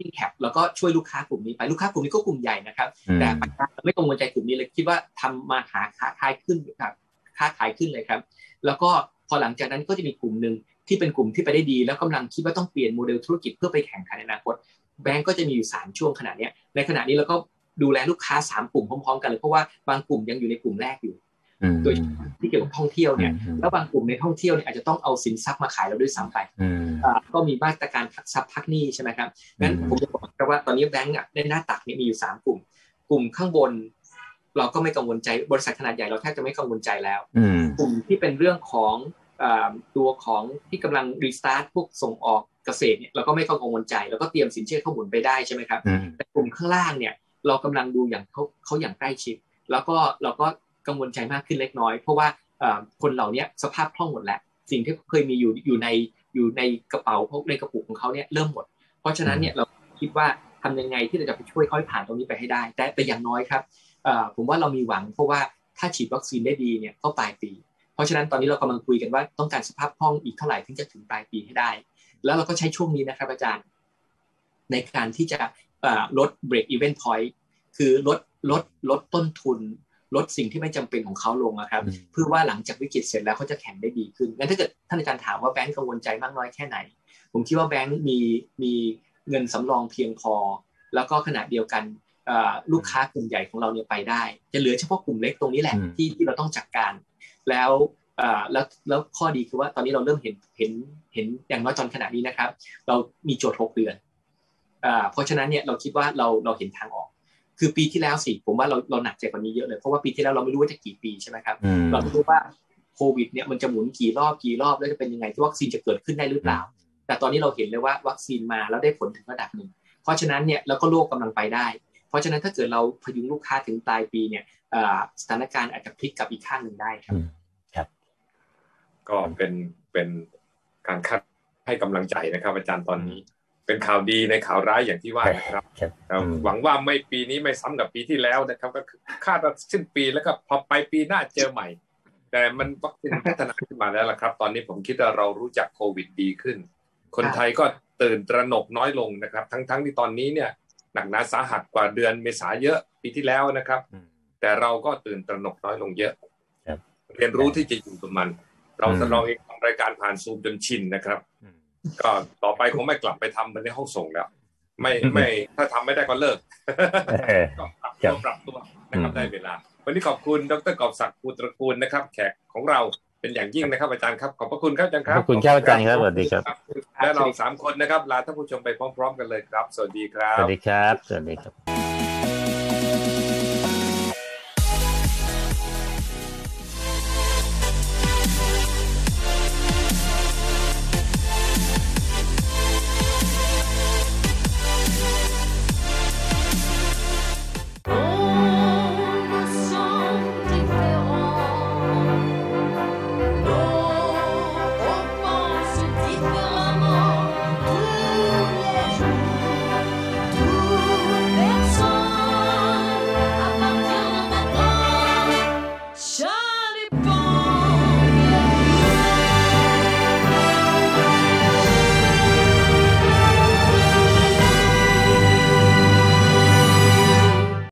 marketing cap แล้วก็ช่วยลูกค้ากลุ่มนี้ไปลูกค้ากลุ่มนี้ก็กลุ่มใหญ่นะครับแต่ไม่กังวลใจกลุ่มนี้เลยคิดว่าทำมาหาค้าขายขึ้นครับค้าขายขึ้นเลยครับแล้วก็พอหลังจากนั้นก็จะมีกลุ่มนึงที่เป็นกลุ่มที่ไปได้ดีแล้วกำลังคิดว่าต้องเปลี่ยนโมเดลธุรกิจเพื่อไปแข่งขันในอนาคตแบงก์ก็จะมีอยู่สามช่วงขณะนี้ในขณะนี้เราก็ดูแลลูกค้าสามกลุ่มพร้อมๆกันเลยเพราะว่าบางกลุ่มยังอยู่ในกลุ่มแรกอยู่โดยที่เกี่ยวกับท่องเที่ยวเนี่ยแล้วบางกลุ่มในท่องเที่ยวเนี่ยอาจจะต้องเอาสินทรัพย์มาขายเราด้วยซ้ำไปก็มีมาตรการพักทรัพย์พักหนี้ใช่ไหมครับงั้นผมจะบอกว่าตอนนี้แบงก์ในหน้าตักเนี่ยมีอยู่สามกลุ่มกลุ่มข้างบนเราก็ไม่กังวลใจบริษัทขนาดใหญ่เราแทบจะไม่กังวลใจแล้วกลุ่มที่เป็นเรื่องของตัวของที่กำลังรีสตาร์ทพวกส่งออกเกษตรเนี่ยเราก็ไม่กังวลใจแล้วก็เตรียมสินเชื่อเข้าหมุนไปได้ใช่ไหมครับแต่กลุ่มข้างล่างเนี่ยเรากำลังดูอย่างเขาเขาอย่างใกล้ชิดแล้วก็เราก็กังวลใจมากขึ้นเล็กน้อยเพราะว่าคนเหล่านี้สภาพคล่องหมดแล้วสิ่งที่เคยมีอยู่อยู่ในอยู่ในกระเป๋าพวกในกระปุกของเขาเนี่ยเริ่มหมดเพราะฉะนั้นเนี่ยเราคิดว่าทำยังไงที่เราจะไปช่วยเขาผ่านตรงนี้ไปให้ได้แต่แต่อย่างน้อยครับผมว่าเรามีหวังเพราะว่าถ้าฉีดวัคซีนได้ดีเนี่ยก็ปลายปีเพราะฉะนั้นตอนนี้เรากำลังคุยกันว่าต้องการสภาพคล่องอีกเท่าไหร่ถึงจะถึงปลายปีให้ได้แล้วเราก็ใช้ช่วงนี้นะครับอาจารย์ในการที่จะลด break even point คือลดลดลดต้นทุนลดสิ่งที่ไม่จำเป็นของเขาลงนะครับเพื่อว่าหลังจากวิกฤตเสร็จแล้วเขาจะแข่งได้ดีขึ้นงั้นถ้าเกิดท่านอาจารย์ถามว่าแบงก์กังวลใจมากน้อยแค่ไหนผมคิดว่าแบงก์มีมีเงินสำรองเพียงพอแล้วก็ขณะเดียวกันลูกค้ากลุ่มใหญ่ของเราเนี่ยไปได้จะเหลือเฉพาะกลุ่มเล็กตรงนี้แหละที่ที่เราต้องจัดการแล้วแล้วแล้วข้อดีคือว่าตอนนี้เราเริ่มเห็นเห็นเห็นอย่างน้อยตอนขณะนี้นะครับเรามีโจทย์หกเดือนเพราะฉะนั้นเนี่ยเราคิดว่าเราเราเห็นทางออกคือปีที่แล้วสิผมว่าเราเราหนักใจกว่านี้เยอะเลยเพราะว่าปีที่แล้วเราไม่รู้ว่าจะกี่ปีใช่ไหมครับเราไม่รู้ว่าโควิดเนี่ยมันจะหมุนกี่รอบกี่รอบแล้วจะเป็นยังไงที่วัคซีนจะเกิดขึ้นได้หรือเปล่าแต่ตอนนี้เราเห็นเลยว่าวัคซีนมาแล้วได้ผลถึงระดับหนึ่งเพราะฉะนั้นเนี่ยแล้วก็โลกกำลังไปได้เพราะฉะนั้นถ้าเกิดเราพยุงลูกค้าถึงปลายปีเนี่ยสถานการณ์อาจจะพลิกกลับอีกข้างหนึ่งได้ครับครับก็เป็นเป็นการคัดให้กำลังใจนะครับอาจารย์ตอนนี้เป็นข่าวดีในข่าวร้ายอย่างที่ว่านะครับหวังว่าไม่ปีนี้ไม่ซ้ำกับปีที่แล้วนะครับก็คาดว่าสิ้นปีแล้วก็พอไปปีหน้าเจอใหม่แต่มันวัคซีนพัฒนาขึ้นมาแล้วล่ะครับตอนนี้ผมคิดว่าเรารู้จักโควิดดีขึ้นคนไทยก็ตื่นตระหนกน้อยลงนะครับทั้งๆที่ตอนนี้เนี่ยหนักหนาสาหัสกว่าเดือนเมษาเยอะปีที่แล้วนะครับแต่เราก็ตื่นตระหนกน้อยลงเยอะเรียนรู้ที่จะอยู่กับมันเราเราเองทำรายการผ่านซูมจนชินนะครับก็ต่อไปคงไม่กลับไปทำมันในห้องส่งแล้วไม่ไม่ถ้าทำไม่ได้ก็เลิกก็ปรับตัวปรับตัวนะครับได้เวลาวันนี้ขอบคุณดร.กอบศักดิ์ภูตระกูลนะครับแขกของเราเป็นอย่างยิ่งนะครับอาจารย์ครับขอบพระคุณครับอาจารย์ครับขอบคุณครับอาจารย์ครับสวัสดีครับและเราสามคนนะครับลาท่านผู้ชมไปพร้อมๆกันเลยครับสวัสดีครับสวัสดีครับสวัสดีครับ